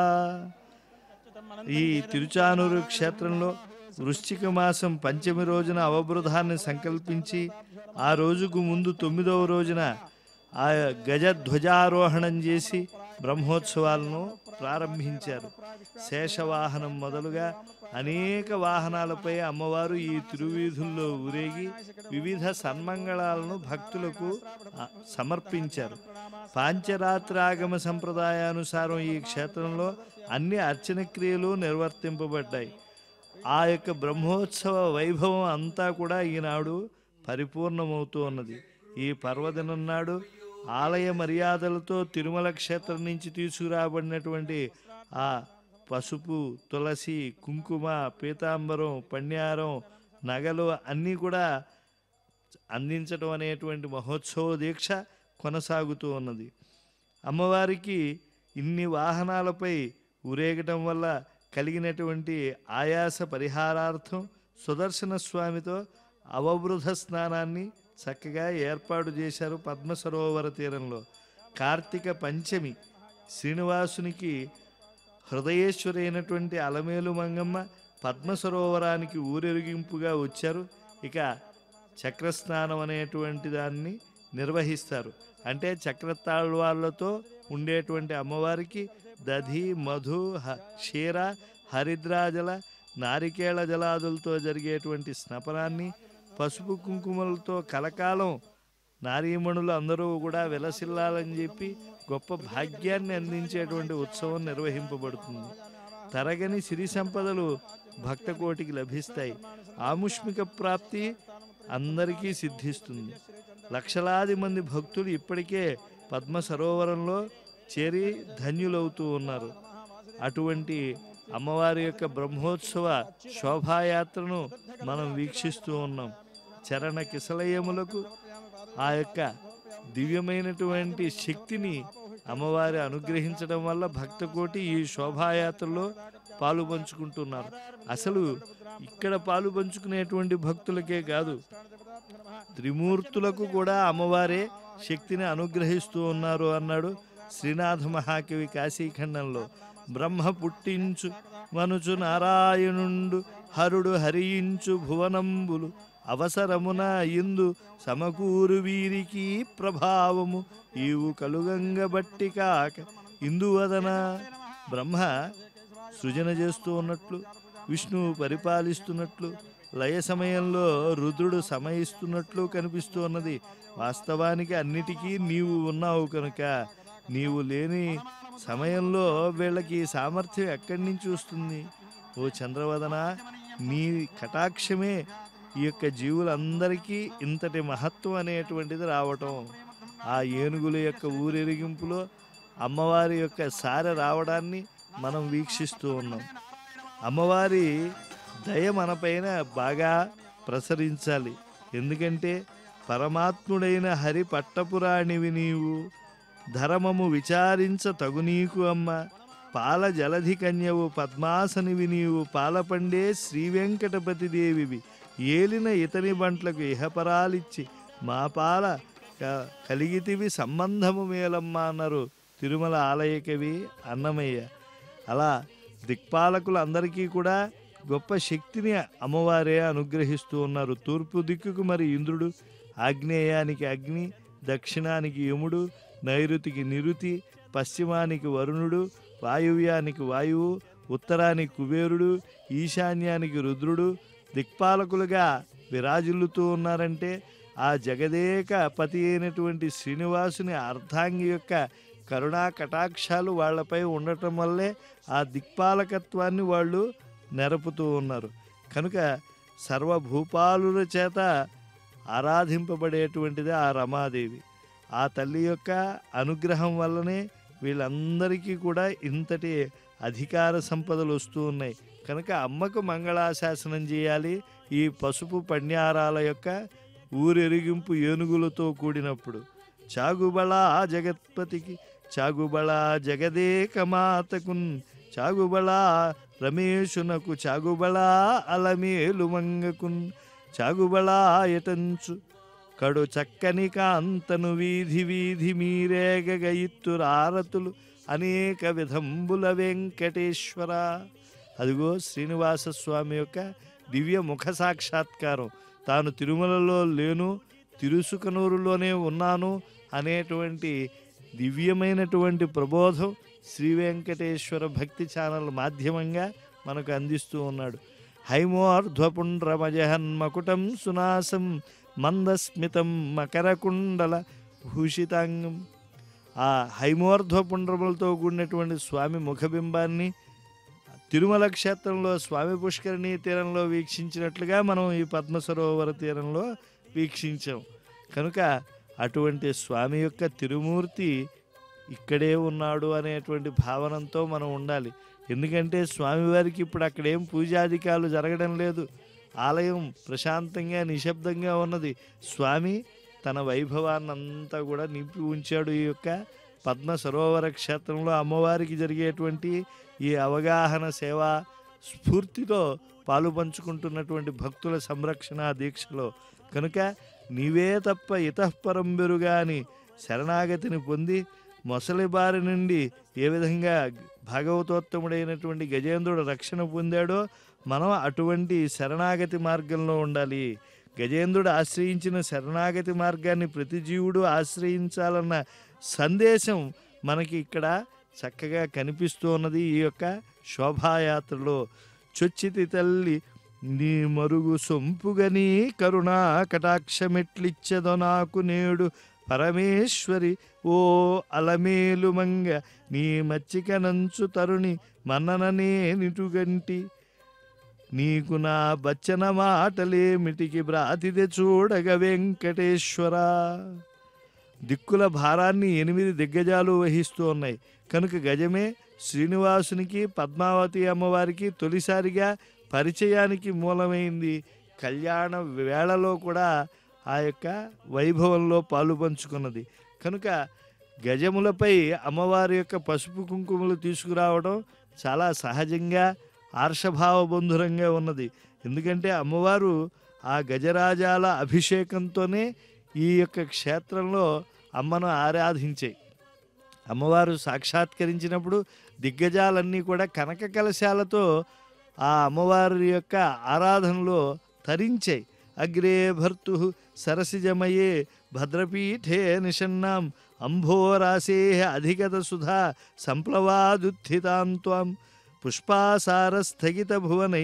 Speaker 3: ఈ తిరుచానూరు క్షేత్రంలో వృశ్చిక మాసం పంచమి రోజున అవబృధాన్ని సంకల్పించి ఆ రోజుకు ముందు 9వ రోజున ఆ గజధ్వజారోహణం చేసి బ్రహ్మోత్సవాలను ప్రారంభించారు. శేషవాహనం మొదలుగా అనేక వాహనాలపై అమ్మవారు ఈ తిరువీధుల్లో ఊరేగి వివిధ సన్మంగళాలను భక్తులకు సమర్పించారు. పాంచరాత్రాగమ సంప్రదాయానుసారం ఈ క్షేత్రంలో అన్ని అర్చన క్రియలు నిర్వర్తింపబడ్డాయి. ఆ యొక్క బ్రహ్మోత్సవ వైభవం అంతా కూడా ఈనాడు పరిపూర్ణమవుతూ ఉన్నది. ఈ పర్వదినం నాడు ఆలయ మర్యాదలతో తిరుమల క్షేత్రం నుంచి తీసుకురాబడినటువంటి ఆ పసుపు, తులసి, కుంకుమ, పీతాంబరం, పణ్యారం, నగలు అన్నీ కూడా అందించడం అనేటువంటి మహోత్సవ దీక్ష కొనసాగుతూ ఉన్నది. అమ్మవారికి ఇన్ని వాహనాలపై ఊరేగటం వల్ల కలిగినటువంటి ఆయాస పరిహారార్థం సుదర్శన స్వామితో అవబృధ స్నానాన్ని చక్కగా ఏర్పాటు చేశారు పద్మ సరోవర తీరంలో. కార్తీక పంచమి శ్రీనివాసునికి హృదయేశ్వరి అయినటువంటి అలమేలు మంగమ్మ పద్మ సరోవరానికి ఊరెరిగింపుగా వచ్చారు. ఇక చక్రస్నానం అనేటువంటి దాన్ని నిర్వహిస్తారు. అంటే చక్రతాళ్వాళ్లతో ఉండేటువంటి అమ్మవారికి దధి, మధు, క్షీర, హరిద్రాజల, నారికేళ జలాదులతో జరిగేటువంటి స్నపనాన్ని, పసుపు కుంకుమలతో కలకాలం నారీమణులు అందరూ కూడా విలసిల్లాలని చెప్పి గొప్ప భాగ్యాన్ని అందించేటువంటి ఉత్సవం నిర్వహింపబడుతుంది. తరగని సిరి సంపదలు భక్తకోటికి లభిస్తాయి. ఆముష్మిక ప్రాప్తి అందరికీ సిద్ధిస్తుంది. లక్షలాది మంది భక్తులు ఇప్పటికే పద్మ సరోవరంలో చేరి ధన్యులవుతూ ఉన్నారు. అటువంటి అమ్మవారి యొక్క బ్రహ్మోత్సవ శోభాయాత్రను మనం వీక్షిస్తూ ఉన్నాం. చరణ కిసలయములకు ఆ యొక్క దివ్యమైనటువంటి శక్తిని అమ్మవారి అనుగ్రహించడం వల్ల భక్తకోటి ఈ శోభాయాత్రలో పాలు పంచుకుంటున్నారు. అసలు ఇక్కడ పాలు పంచుకునేటువంటి భక్తులకే కాదు, త్రిమూర్తులకు కూడా అమ్మవారే శక్తిని అనుగ్రహిస్తూ ఉన్నారు అన్నాడు శ్రీనాథ మహాకవి కాశీఖండంలో. బ్రహ్మ పుట్టించు మనుచు నారాయణుండు హరుడు హరించు భువనంబులు అవసరమున ఇందు సమకూరు వీరికి ప్రభావము ఈవు కలుగంగ బట్టి కాక ఇందువదన. బ్రహ్మ సృజన చేస్తూ ఉన్నట్లు, విష్ణువు పరిపాలిస్తున్నట్లు, లయ సమయంలో రుద్రుడు సమయిస్తున్నట్లు కనిపిస్తూ ఉన్నది. వాస్తవానికి అన్నిటికీ నీవు ఉన్నావు కనుక నీవు లేని సమయంలో వీళ్ళకి సామర్థ్యం ఎక్కడి నుంచి వస్తుంది? ఓ చంద్రవదన, నీ కటాక్షమే ఈ యొక్క జీవులందరికీ ఇంతటి మహత్వం అనేటువంటిది రావటం. ఆ ఏనుగుల యొక్క ఊరెరిగింపులో అమ్మవారి యొక్క సారె రావడాన్ని మనం వీక్షిస్తూ ఉన్నాం. అమ్మవారి దయ మనపైన బాగా ప్రసరించాలి. ఎందుకంటే పరమాత్ముడైన హరి పట్టపురాణివి నీవు, ధర్మము విచారించ తగునీకు అమ్మ, పాల జలధి కన్యవు పద్మాసనివి నీవు, పాలపండే శ్రీ వెంకటపతి దేవివి, ఏలిన ఇతని బంట్లకు ఇహపరాలిచ్చి మా పాల కలిగితివి సంబంధము మేలమ్మ అన్నారు తిరుమల ఆలయ కవి అన్నమయ్య. అలా దిక్పాలకులు అందరికీ కూడా గొప్ప శక్తిని అమ్మవారే అనుగ్రహిస్తూ ఉన్నారు. తూర్పు దిక్కుకు మరి ఇంద్రుడు, ఆగ్నేయానికి అగ్ని, దక్షిణానికి యముడు, నైరుతికి నిరుతి, పశ్చిమానికి వరుణుడు, వాయువ్యానికి వాయువు, ఉత్తరానికి కుబేరుడు, ఈశాన్యానికి రుద్రుడు దిక్పాలకులుగా విరాజిల్లుతూ ఉన్నారంటే ఆ జగదేక పతి అయినటువంటి శ్రీనివాసుని అర్ధాంగి యొక్క కరుణా కటాక్షాలు వాళ్లపై ఉండటం వల్లే ఆ దిక్పాలకత్వాన్ని వాళ్ళు నెరపుతూ ఉన్నారు. కనుక సర్వభూపాలుల చేత ఆరాధింపబడేటువంటిది ఆ రమాదేవి. ఆ తల్లి యొక్క అనుగ్రహం వల్లనే వీళ్ళందరికీ కూడా ఇంతటి అధికార సంపదలు వస్తూ ఉన్నాయి. కనుక అమ్మకు మంగళాశాసనం చేయాలి. ఈ పసుపు పణ్యారాల యొక్క ఊరెరిగింపు ఏనుగులతో కూడినప్పుడు చాగుబళా జగత్పతికి చాగుబళా జగదేక మాతకున్ చాగుబళా రమేషునకు చాగుబళా అలమేలు మంగకున్ చాగుబళా ఎటంచు కడు చక్కని కాంతను వీధి వీధి మీరేగయిత్తురారతులు అనేక విధంబుల వెంకటేశ్వర. అదిగో శ్రీనివాస స్వామి యొక్క దివ్య ముఖ సాక్షాత్కారం. తాను తిరుమలలో లేను, తిరుసుకనూరులోనే ఉన్నాను అనేటువంటి దివ్యమైనటువంటి ప్రబోధం శ్రీ వెంకటేశ్వర భక్తి ఛానల్ మాధ్యమంగా మనకు అందిస్తూ ఉన్నాడు. హైమోర్ధ్వపుండ్రమజహన్మకుటం సునాసం మందస్మితం మకరకుండల భూషితాంగం. ఆ హైమోర్ధ్వపుండ్రములతో కూడినటువంటి స్వామి ముఖబింబాన్ని తిరుమల క్షేత్రంలో స్వామి పుష్కరిణీ తీరంలో వీక్షించినట్లుగా మనం ఈ పద్మ సరోవర తీరంలో వీక్షించాం. కనుక అటువంటి స్వామి యొక్క తిరుమూర్తి ఇక్కడే ఉన్నాడు అనేటువంటి భావనతో మనం ఉండాలి. ఎందుకంటే స్వామివారికి ఇప్పుడు అక్కడేం పూజాధికాలు జరగడం లేదు. ఆలయం ప్రశాంతంగా నిశ్శబ్దంగా ఉన్నది. స్వామి తన వైభవాన్నంతా కూడా నింపి ఉంచాడు. ఈ యొక్క పద్మ సరోవర క్షేత్రంలో అమ్మవారికి జరిగేటువంటి ఈ అవగాహన సేవా స్ఫూర్తితో పాలు పంచుకుంటున్నటువంటి భక్తుల సంరక్షణ దీక్షలో. కనుక నీవే తప్ప ఇతఃపరం బెరుగా అని శరణాగతిని పొంది మొసలి బారి నుండి ఏ విధంగా భాగవతోత్తముడైనటువంటి గజేంద్రుడు రక్షణ పొందాడో మనం అటువంటి శరణాగతి మార్గంలో ఉండాలి. గజేంద్రుడు ఆశ్రయించిన శరణాగతి మార్గాన్ని ప్రతి జీవుడు ఆశ్రయించాలన్న సందేశం మనకి ఇక్కడ చక్కగా కనిపిస్తూ ఉన్నది ఈ యొక్క శోభాయాత్రలో. చొచ్చితి తల్లి నీ మరుగు సొంపుగని కరుణా కటాక్షమెట్లిచ్చదో నాకు నేడు పరమేశ్వరి ఓ అలమేలు మంగ నీ మచ్చిక నంచు తరుణి మన్నననే నిటుగంటి నీకు నా బచ్చన మాటలేమిటికి బ్రాతిదే చూడగ వెంకటేశ్వర. దిక్కుల భారాన్ని 8 దిగ్గజాలు వహిస్తూ ఉన్నాయి. కనుక గజమే శ్రీనివాసునికి పద్మావతి అమ్మవారికి తొలిసారిగా పరిచయానికి మూలమైంది. కళ్యాణ వేళలో కూడా ఆ యొక్క వైభవంలో పాలు పంచుకున్నది. కనుక గజములపై అమ్మవారి యొక్క పసుపు కుంకుమలు తీసుకురావడం చాలా సహజంగా ఆర్షభావబంధురంగా ఉన్నది. ఎందుకంటే అమ్మవారు ఆ గజరాజాల అభిషేకంతోనే ఈ యొక్క క్షేత్రంలో అమ్మను ఆరాధించాయి. అమ్మవారు సాక్షాత్కరించినప్పుడు దిగ్గజాలన్నీ కూడా కనక కలశాలతో ఆ అమ్మవారి యొక్క ఆరాధనలో తరించాయి. అగ్రే భర్తు సరసిజమయే భద్రపీఠే నిషన్నాం అంభోరాసే అధిగత సుధా సంప్లవాదుత్థితాం పుష్పాసారస్థగిత భువనై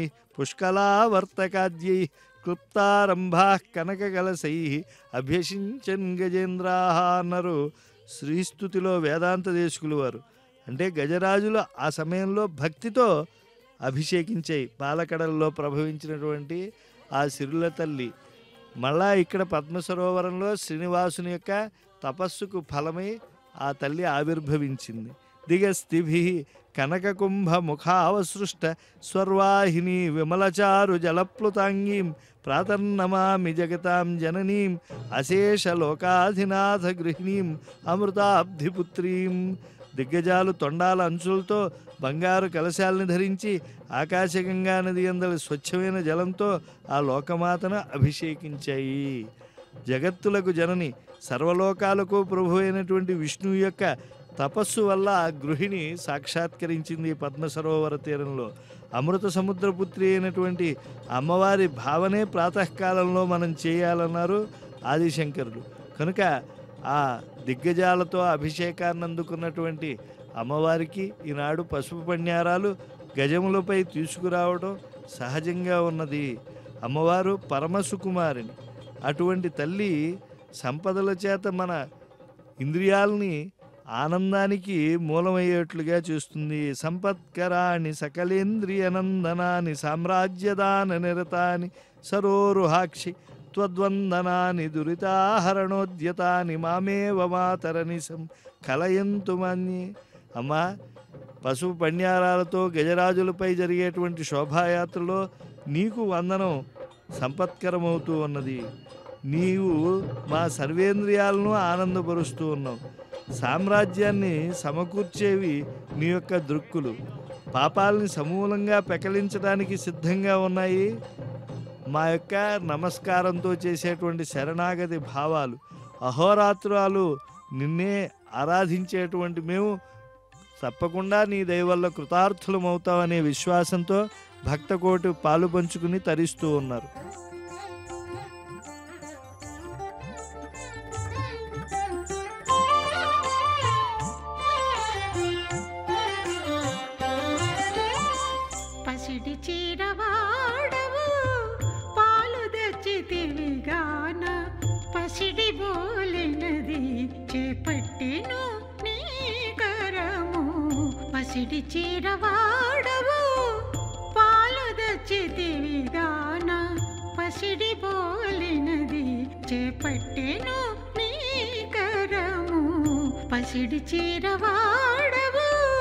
Speaker 3: పుష్కలావర్తకాద్యై క్లుప్తారంభా కనకకలశై అభ్యసించన్ గజేంద్రా అన్నారు శ్రీస్తుతిలో వేదాంత దేశకులు వారు. అంటే గజరాజులు ఆ సమయంలో భక్తితో అభిషేకించాయి. పాలకడల్లో ప్రభవించినటువంటి ఆ సిరుల తల్లి మళ్ళా ఇక్కడ పద్మ సరోవరంలో శ్రీనివాసుని యొక్క తపస్సుకు ఫలమై ఆ తల్లి ఆవిర్భవించింది. దిగస్థిభి కనక కుంభ ముఖావసృష్ట స్వర్వాహిని విమలచారు జలప్లుతాంగీం ప్రాతర్నమామి జగతాం జననీం అశేష లోకాధినాథ గృహిణీం అమృతాబ్ధిపుత్రీం. దిగ్గజాలు తొండాల అంచులతో బంగారు కలశాలని ధరించి ఆకాశగంగా నది అందలి స్వచ్ఛమైన జలంతో ఆ లోకమాతను అభిషేకించాయి. జగత్తులకు జనని సర్వలోకాలకు ప్రభు అయినటువంటి విష్ణువు యొక్క తపస్సు వల్ల ఆ గృహిణి సాక్షాత్కరించింది పద్మ సరోవర తీరంలో. అమృత సముద్రపుత్రి అయినటువంటి అమ్మవారి భావనే ప్రాతకాలంలో మనం చేయాలన్నారు ఆదిశంకరుడు. కనుక ఆ దిగ్గజాలతో అభిషేకాన్ని అందుకున్నటువంటి అమ్మవారికి ఈనాడు పసుపు పణ్యారాలు గజములపై తీసుకురావడం సహజంగా ఉన్నది. అమ్మవారు పరమసుకుమారిని. అటువంటి తల్లి సంపదల చేత మన ఇంద్రియాలని ఆనందానికి మూలమయ్యేట్లుగా చేస్తుంది. సంపత్కరాణి సకలేంద్రియనందనాని సామ్రాజ్యదాన నిరతాని సరోరుహాక్షి త్వద్వందనాని దురితాహరణోద్యతాని మామేవ మాతరనిసం కలయంతు మన్యే. అమ్మా, పసుపు పణ్యారాలతో గజరాజులపై జరిగేటువంటి శోభాయాత్రలో నీకు వందనం సంపత్కరమవుతూ ఉన్నది. నీవు మా సర్వేంద్రియాలను ఆనందపరుస్తూ ఉన్నావు. సామ్రాజ్యాన్ని సమకూర్చేవి నీ యొక్క దృక్కులు. పాపాలని సమూలంగా పెకలించడానికి సిద్ధంగా ఉన్నాయి. మా యొక్క నమస్కారంతో చేసేటువంటి శరణాగతి భావాలు, అహోరాత్రాలు నిన్నే ఆరాధించేటువంటి మేము తప్పకుండా నీ దయ వల్ల కృతార్థులమవుతామనే విశ్వాసంతో భక్తకోటి పాలు పంచుకుని తరిస్తూ ఉన్నారు.
Speaker 4: పసిడి చీరవాడవు పాలు తెచ్చితివిగాన పసిడి బోలినది చేపట్టెను నీ కరము. పసిడి చీరవాడవు పాలు తెచ్చితివిగాన పసిడి బోలినది చేపట్టెను నీ కరము. పసిడి చీరవాడవు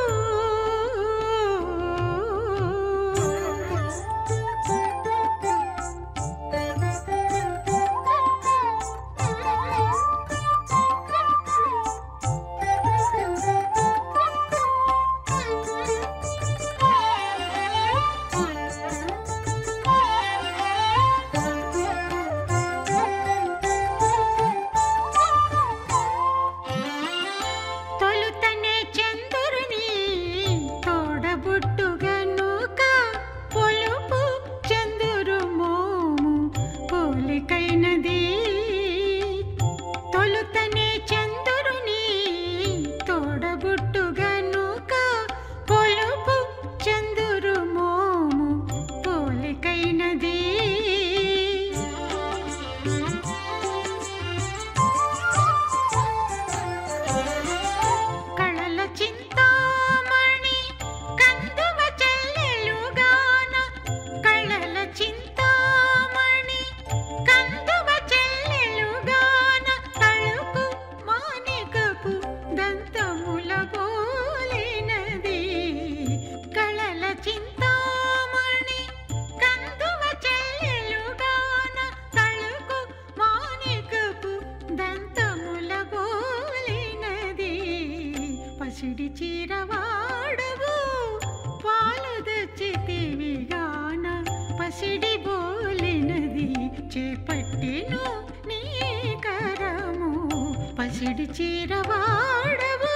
Speaker 4: పసిడి చీరవాడవు పాలు తెచ్చితివిగాన పసిడి బోలినది చేపట్టెను నీ కరము. పసిడి చీరవాడవు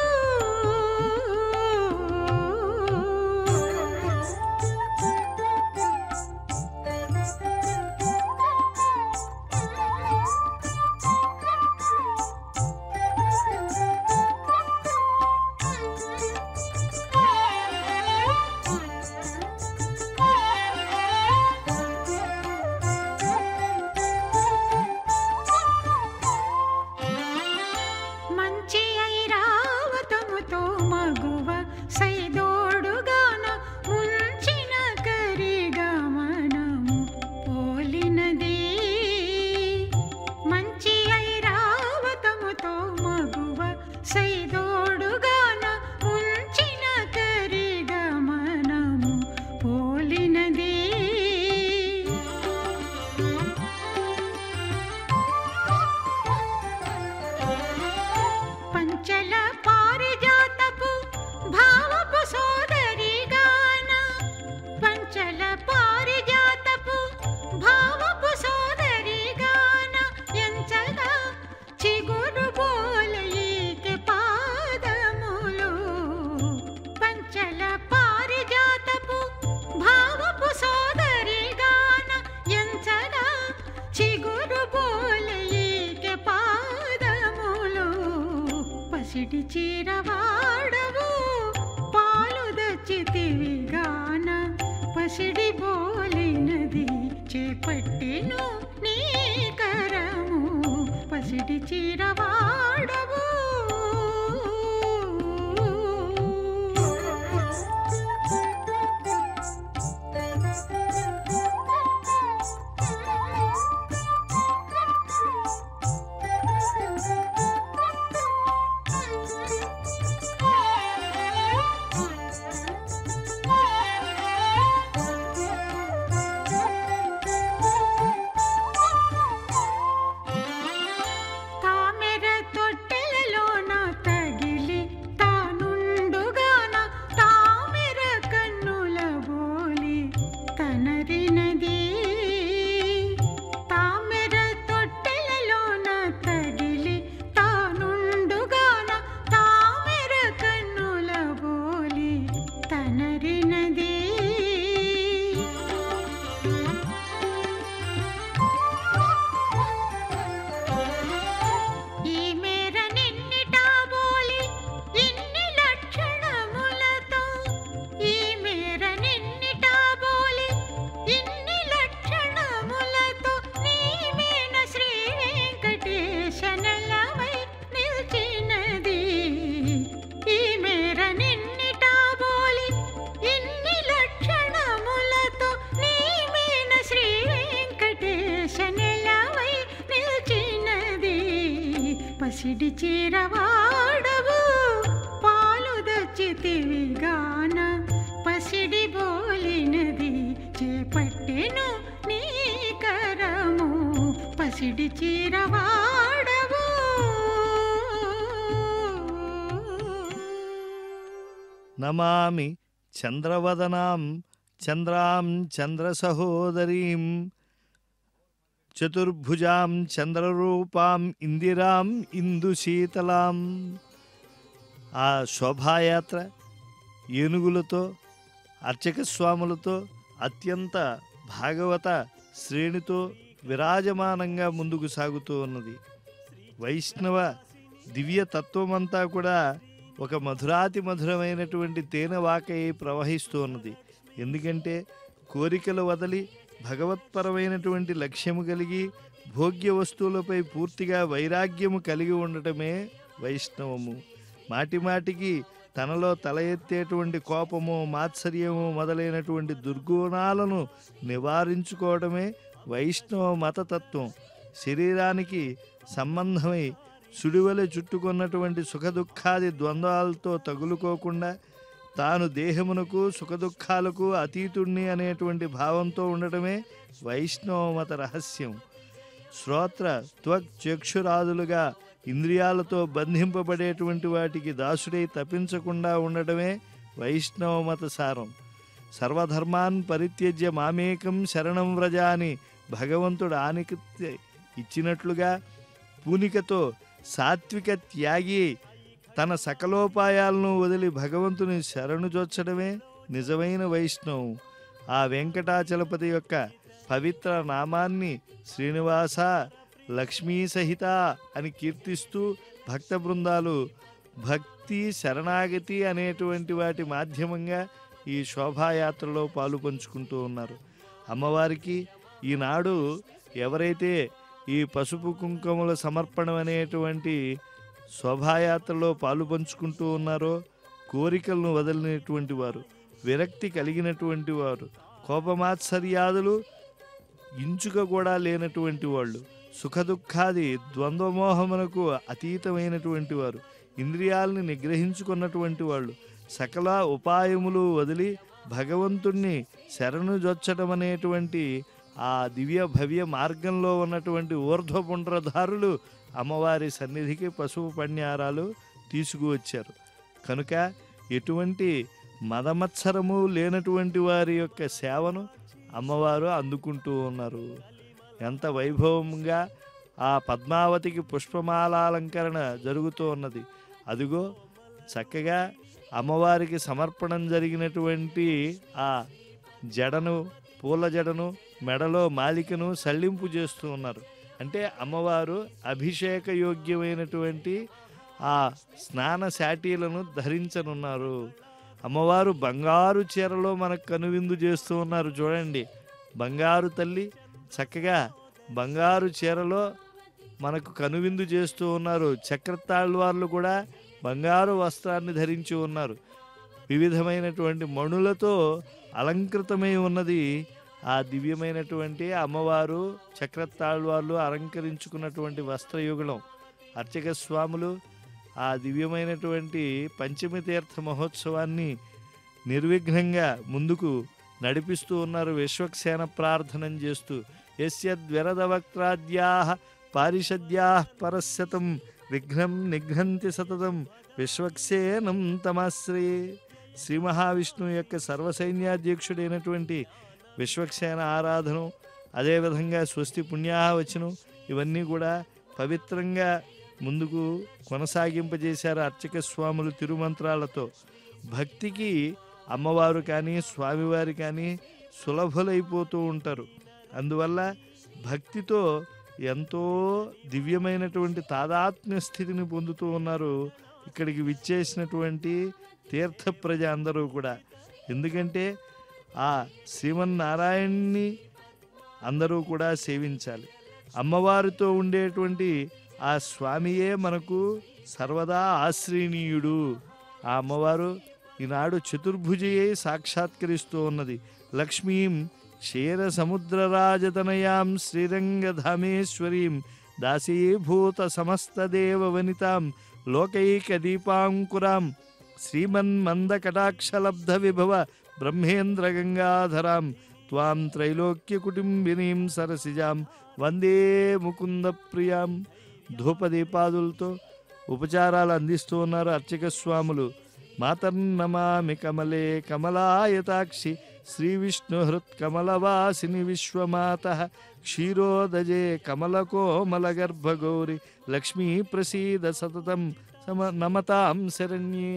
Speaker 4: మంచి ఐరావతముతో మగువ సైదోడుగాన ముంచిన కరిగమనము పోలినది. మంచి ఐరావతముతో మగువ సైదోడుగాన ముంచిన కరిగమనము పోలినది. పంచల పారిజాతపు భావపు సోదరిగాన పంచల పారిజాతపు భావపు సోదరిగాన ఎంచగా చిగురు బోలయికి పాదములు. పంచల పారిజాతపు భావపు సోదరిగాన ఎంచగా చిగురు బోలయికి పాదములు. పసిడి చీరవాడవు పాలు దచ్చితివిగాన పసిడి బోలినది చేపట్టెను నీ కరము. పసిడి చీరవాడవు తామెర చీరవాడవు పాలు దచ్చితివిగాన పసిడి బోలినది చేపట్టెను నీ కరము పసిడి చీరవాడవు.
Speaker 3: నమామి చంద్రవదనాం చంద్రాం చంద్రసహోదరీం చతుర్భుజాం చంద్రరూపాం ఇందిరాం ఇందుశీతలాం. ఆ శోభాయాత్ర ఏనుగులతో అర్చక స్వాములతో అత్యంత భాగవత శ్రేణితో విరాజమానంగా ముందుకు సాగుతూ ఉన్నది. వైష్ణవ దివ్య తత్వమంతా కూడా ఒక మధురాతి మధురమైనటువంటి తేనెవాకై ప్రవహిస్తూ ఉన్నది. ఎందుకంటే కోరికలు వదలి భగవత్పరమైనటువంటి లక్ష్యము కలిగి భోగ్య వస్తువులపై పూర్తిగా వైరాగ్యము కలిగి ఉండటమే వైష్ణవము. మాటిమాటికి తనలో తల ఎత్తేటువంటి కోపము మాత్సర్యము మొదలైనటువంటి దుర్గుణాలను నివారించుకోవడమే వైష్ణవ మతతత్వం. శరీరానికి సంబంధమై సుడివలె చుట్టుకున్నటువంటి సుఖదుఖాది ద్వంద్వాలతో తగులుకోకుండా తాను దేహమునకు సుఖదుఖాలకు అతీతుణ్ణి అనేటువంటి భావంతో ఉండటమే వైష్ణవ మత రహస్యం. శ్రోత్ర త్వక్ చక్షురాదులుగా ఇంద్రియాలతో బంధింపబడేటువంటి వాటికి దాసుడై తప్పించకుండా ఉండటమే వైష్ణవ మత సారం. సర్వధర్మాన్ పరిత్యజ్య మామేకం శరణం వ్రజ అని భగవంతుడు ఆనిక ఇచ్చినట్లుగా పూనికతో సాత్విక త్యాగి తన సకలోపాయాలను వదిలి భగవంతుని శరణుజొచ్చడమే నిజమైన వైష్ణవం. ఆ వెంకటాచలపతి యొక్క పవిత్ర నామాన్ని శ్రీనివాస లక్ష్మీ సహిత అని కీర్తిస్తూ భక్త బృందాలు భక్తి శరణాగతి అనేటువంటి వాటి మాధ్యమంగా ఈ శోభాయాత్రలో పాలు పంచుకుంటూ ఉన్నారు. అమ్మవారికి ఈనాడు ఎవరైతే ఈ పసుపు కుంకుమల సమర్పణం అనేటువంటి శోభాయాత్రలో పాలు పంచుకుంటూ ఉన్నారో కోరికలను వదిలినటువంటి వారు, విరక్తి కలిగినటువంటి వారు, కోపమాత్సర్యాదులు ఇంచుక కూడా లేనటువంటి వాళ్ళు, సుఖదుఖాది ద్వంద్వమోహమునకు అతీతమైనటువంటి వారు, ఇంద్రియాలని నిగ్రహించుకున్నటువంటి వాళ్ళు, సకల ఉపాయములు వదిలి భగవంతుణ్ణి శరణుజొచ్చడం అనేటువంటి ఆ దివ్య భవ్య మార్గంలో ఉన్నటువంటి ఊర్ధ్వపుండ్రధారులు అమ్మవారి సన్నిధికి పసుపు పణ్యారాలు తీసుకువచ్చారు. కనుక ఎటువంటి మదమత్సరము లేనటువంటి వారి యొక్క సేవను అమ్మవారు అందుకుంటూ ఉన్నారు. ఎంత వైభవంగా ఆ పద్మావతికి పుష్పమాలాలంకరణ జరుగుతూ ఉన్నది. అదిగో చక్కగా అమ్మవారికి సమర్పణం జరిగినటువంటి ఆ జడను, పూల జడను, మెడలో మాలికను సళ్ళింపు చేస్తూ ఉన్నారు. అంటే అమ్మవారు అభిషేక యోగ్యమైనటువంటి ఆ స్నాన శాటీలను ధరించనున్నారు. అమ్మవారు బంగారు చీరలో మనకు కనువిందు చేస్తూ ఉన్నారు. చూడండి, బంగారు తల్లి చక్కగా బంగారు చీరలో మనకు కనువిందు చేస్తూ ఉన్నారు. చక్రతాళ్వార్లు కూడా బంగారు వస్త్రాన్ని ధరించి ఉన్నారు. వివిధమైనటువంటి మణులతో అలంకృతమై ఉన్నది ఆ దివ్యమైనటువంటి అమ్మవారు చక్రతాళ్వార్లు అలంకరించుకున్నటువంటి వస్త్రయుగళం. అర్చక స్వాములు ఆ దివ్యమైనటువంటి పంచమి తీర్థ మహోత్సవాన్ని నిర్విఘ్నంగా ముందుకు నడిపిస్తూ ఉన్నారు. విశ్వక్సేన ప్రార్థనం చేస్తూ యస్యద్విరదవక్త్రాద్యాః పారిషద్యాః పరస్యతం విఘ్నం నిఘ్నంతి సతతం విశ్వక్సేనం తమాశ్రయే. శ్రీ మహావిష్ణువు యొక్క సర్వసైన్యాధ్యక్షుడైనటువంటి విశ్వక్సేన ఆరాధన, అదేవిధంగా స్వస్తి పుణ్యావచనం ఇవన్నీ కూడా పవిత్రంగా ముందుకు కొనసాగింపజేశారు అర్చక స్వాములు తిరుమంత్రాలతో. భక్తికి అమ్మవారు కానీ స్వామివారి కానీ సులభులైపోతూ ఉంటారు. అందువల్ల భక్తితో ఎంతో దివ్యమైనటువంటి తాదాత్మ్య స్థితిని పొందుతూ ఉన్నారు ఇక్కడికి విచ్చేసినటువంటి తీర్థ ప్రజ అందరూ కూడా. ఎందుకంటే ఆ శ్రీమన్నారాయణ్ణి అందరూ కూడా సేవించాలి. అమ్మవారితో ఉండేటువంటి ఆ స్వామియే మనకు సర్వదా ఆశ్రయణీయుడు. ఆ అమ్మవారు ఈనాడు చతుర్భుజయే సాక్షాత్కరిస్తూ ఉన్నది. లక్ష్మీం క్షీర సముద్రరాజతనయాం శ్రీరంగధామేశ్వరీం దాసీభూత సమస్త దేవవనితాం లోకైకదీపాంకురాం శ్రీమన్మందకటాక్షలబ్ధ విభవ బ్రహ్మేంద్ర గంగాధరాం త్వాం త్రైలోక్యకుటుంబినీం సరసిజాం వందే ముకుంద ప్రియాం. ధూపదీపాదులతో ఉపచారాలు అందిస్తూ ఉన్నారు అర్చక స్వాములు. మాతర్నమామి కమలే కమలాయతాక్షి శ్రీ విష్ణుహృత్ కమలవాసిని విశ్వమాత క్షీరోదజే కమలకోమల గర్భగౌరి లక్ష్మీ ప్రసీద సతతం నమతాం శరణ్యే.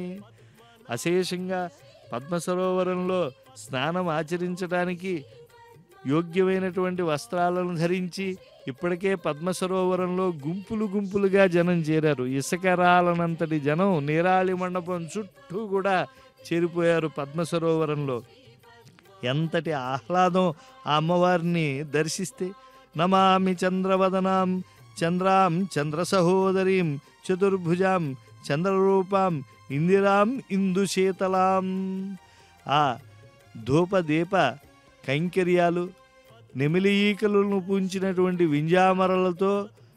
Speaker 3: అశేషంగా పద్మసరోవరంలో స్నానం ఆచరించడానికి యోగ్యమైనటువంటి వస్త్రాలను ధరించి ఇప్పటికే పద్మసరోవరంలో గుంపులు గుంపులుగా జనం చేరారు. ఇసుక రాలనంతటి జనం నీరాళి మండపం చుట్టూ కూడా చేరిపోయారు పద్మసరోవరంలో. ఎంతటి ఆహ్లాదం ఆ అమ్మవారిని దర్శిస్తే. నమామి చంద్రవదనాం చంద్రాం చంద్రసహోదరీం చతుర్భుజాం చంద్రరూపాం ఇందిరాం ఇందుశీతలాం. ఆ ధూపదీప కైంకర్యాలు నెమిలీకలను పూంచినటువంటి వింజామరలతో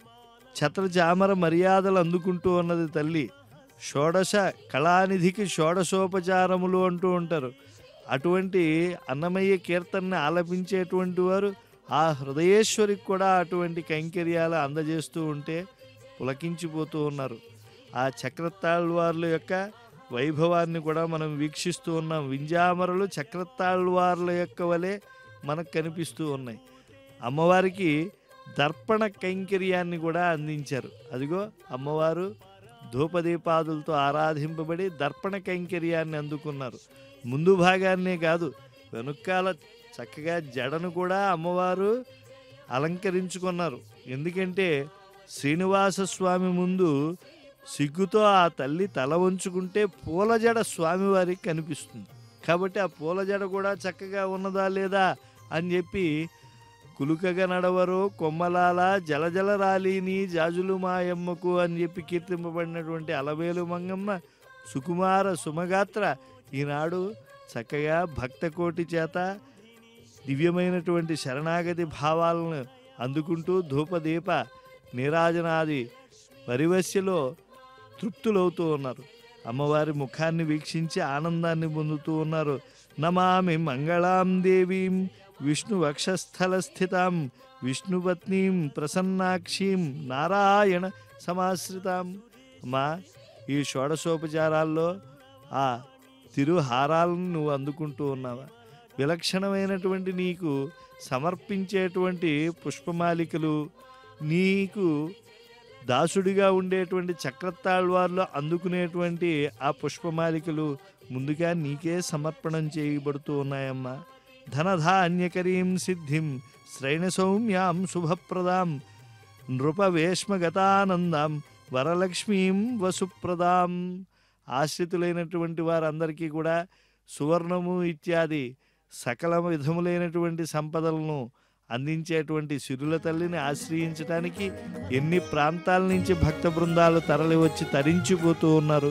Speaker 3: ఛత్రచామర మర్యాదలు అందుకుంటూ ఉన్నది తల్లి. షోడశ కళానిధికి షోడశోపచారములు అంటూ ఉంటారు. అటువంటి అన్నమయ్య కీర్తనని ఆలపించేటువంటి వారు ఆ హృదయేశ్వరికి కూడా అటువంటి కైంకర్యాలు అందజేస్తూ ఉంటే పులకించిపోతూ ఉన్నారు. ఆ చక్రతాళ్వార్ల యొక్క వైభవాన్ని కూడా మనం వీక్షిస్తూ ఉన్నాం. వింజామరలు చక్రతాళ్వార్ల యొక్క వలె మనకు కనిపిస్తూ ఉన్నాయి. అమ్మవారికి దర్పణ కైంకర్యాన్ని కూడా అందించారు. అదిగో అమ్మవారు ధూపదీపాదులతో ఆరాధింపబడి దర్పణ కైంకర్యాన్ని అందుకున్నారు. ముందు భాగాన్నే కాదు, వెనుకాల చక్కగా జడను కూడా అమ్మవారు అలంకరించుకున్నారు. ఎందుకంటే శ్రీనివాస స్వామి ముందు సిగ్గుతో ఆ తల్లి తల వంచుకుంటే పూల జడ స్వామివారికి కనిపిస్తుంది. కాబట్టి ఆ పూల జడ కూడా చక్కగా ఉన్నదా లేదా అని చెప్పి కులుకగా నడవరు కొమ్మలాల జలజల రాలిని జాజులు మాయమ్మకు అని చెప్పి కీర్తింపబడినటువంటి అలవేలు మంగమ్మ సుకుమార సుమగాత్ర ఈనాడు చక్కగా భక్తకోటి చేత దివ్యమైనటువంటి శరణాగతి భావాలను అందుకుంటూ ధూపదీప నీరాజనాది పరివశ్యలో తృప్తులవుతూ ఉన్నారు. అమ్మవారి ముఖాన్ని వీక్షించి ఆనందాన్ని పొందుతూ ఉన్నారు. నమామి మంగళాం దేవీం విష్ణు వక్షస్థల స్థితాం విష్ణుపత్నీం ప్రసన్నాక్షీం నారాయణ సమాశ్రితాం. అమ్మా, ఈ షోడశోపచారాల్లో ఆ తిరుహారాలను నువ్వు అందుకుంటూ ఉన్నావా? విలక్షణమైనటువంటి నీకు సమర్పించేటువంటి పుష్పమాలికలు, నీకు దాసుడిగా ఉండేటువంటి చక్రతాళ్వార్లో అందుకునేటువంటి ఆ పుష్పమాలికలు ముందుగా నీకే సమర్పణం చేయబడుతూ ఉన్నాయమ్మా. ధనధాన్యకరీం సిద్ధిం శ్రైణ సౌమ్యాం శుభప్రదాం నృపవేష్మగతానందాం వరలక్ష్మీం వసుప్రదాం. ఆశ్రితులైనటువంటి వారందరికీ కూడా సువర్ణము ఇత్యాది సకల విధములైనటువంటి సంపదలను అందించేటువంటి సిరుల తల్లిని ఆశ్రయించడానికి ఎన్ని ప్రాంతాల నుంచి భక్త బృందాలు తరలి వచ్చి తరించిపోతూ ఉన్నారు.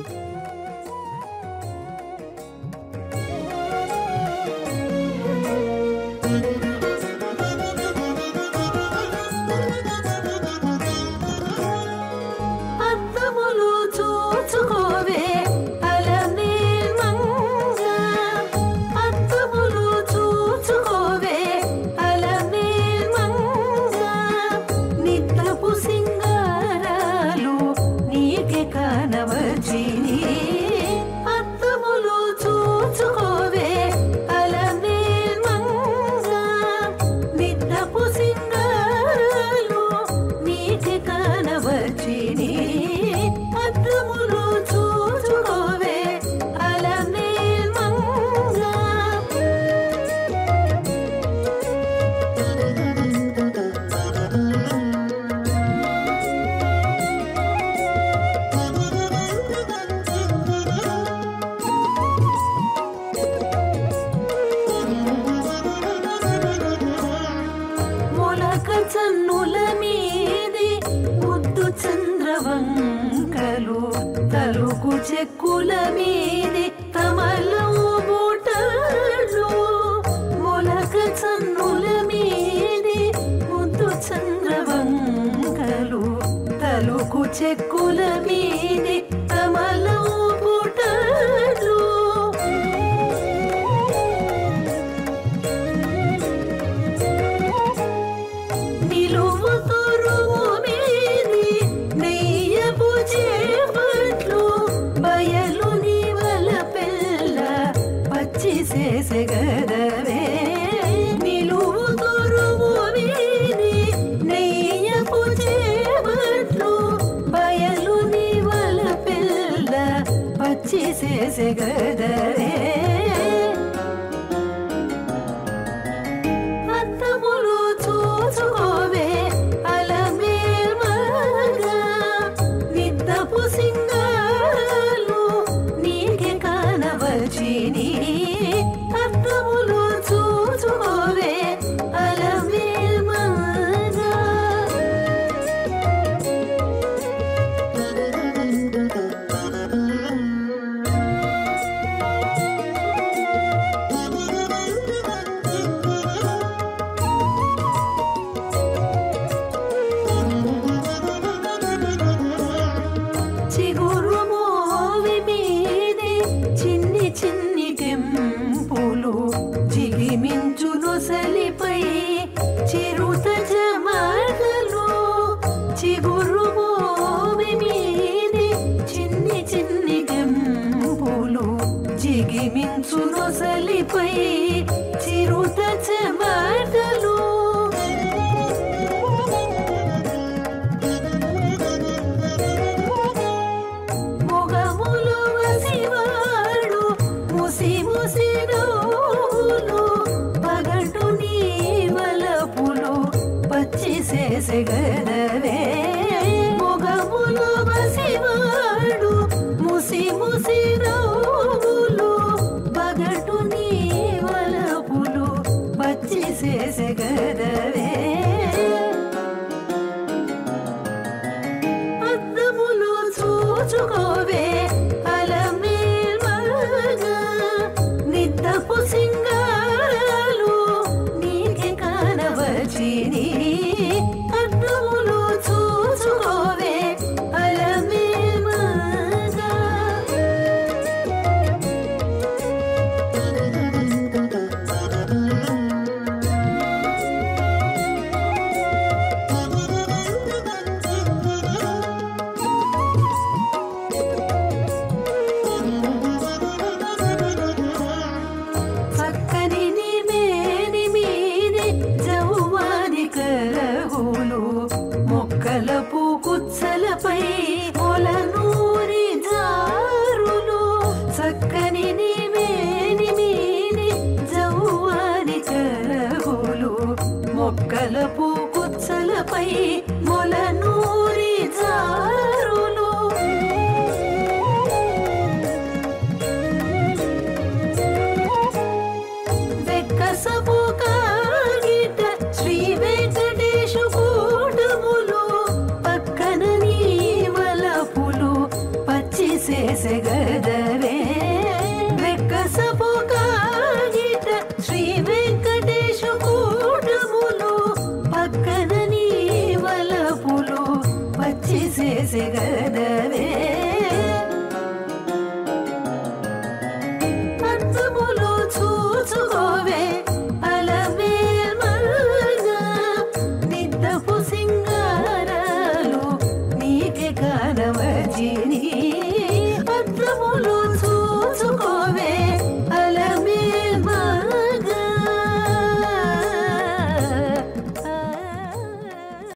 Speaker 1: చెక్కుల మీది కమలం బూటలు మొలక చన్నుల మీది ముద్దు చంద్రవంకలు
Speaker 2: చెక్కుల మీది కమలం పుటలు నిలువు తొరువు మీది నెయ్యపు చేపట్లు బయలు నీవల పిల్ల పచ్చి చేసెగదవే నిలువు తొరువు మీది నెయ్యపు చేపట్లు బయలు నీవల పిల్ల పచ్చి చేసెగదవే అత్తములు చూసుకోవే అలమేల్మగా నిద్దపు సింగాలు నీకే కానవచ్చిని అత్తములు చూసుకోవే అలమేల్మగా చిగురు మోవి మీది చిన్ని చిన్ని కెంపులు జిగిమించు నొసలిపై చిరుత జమాటలు చిగురు మోవి మీది చిన్ని చిన్ని కెంపులు జిగిమించు నొసలిపై చిరుత జమాటలు మొగములు వసివాడు ముసి ముసి నవ్వులు పగటు నీ వలపులు పచ్చి చేసెగ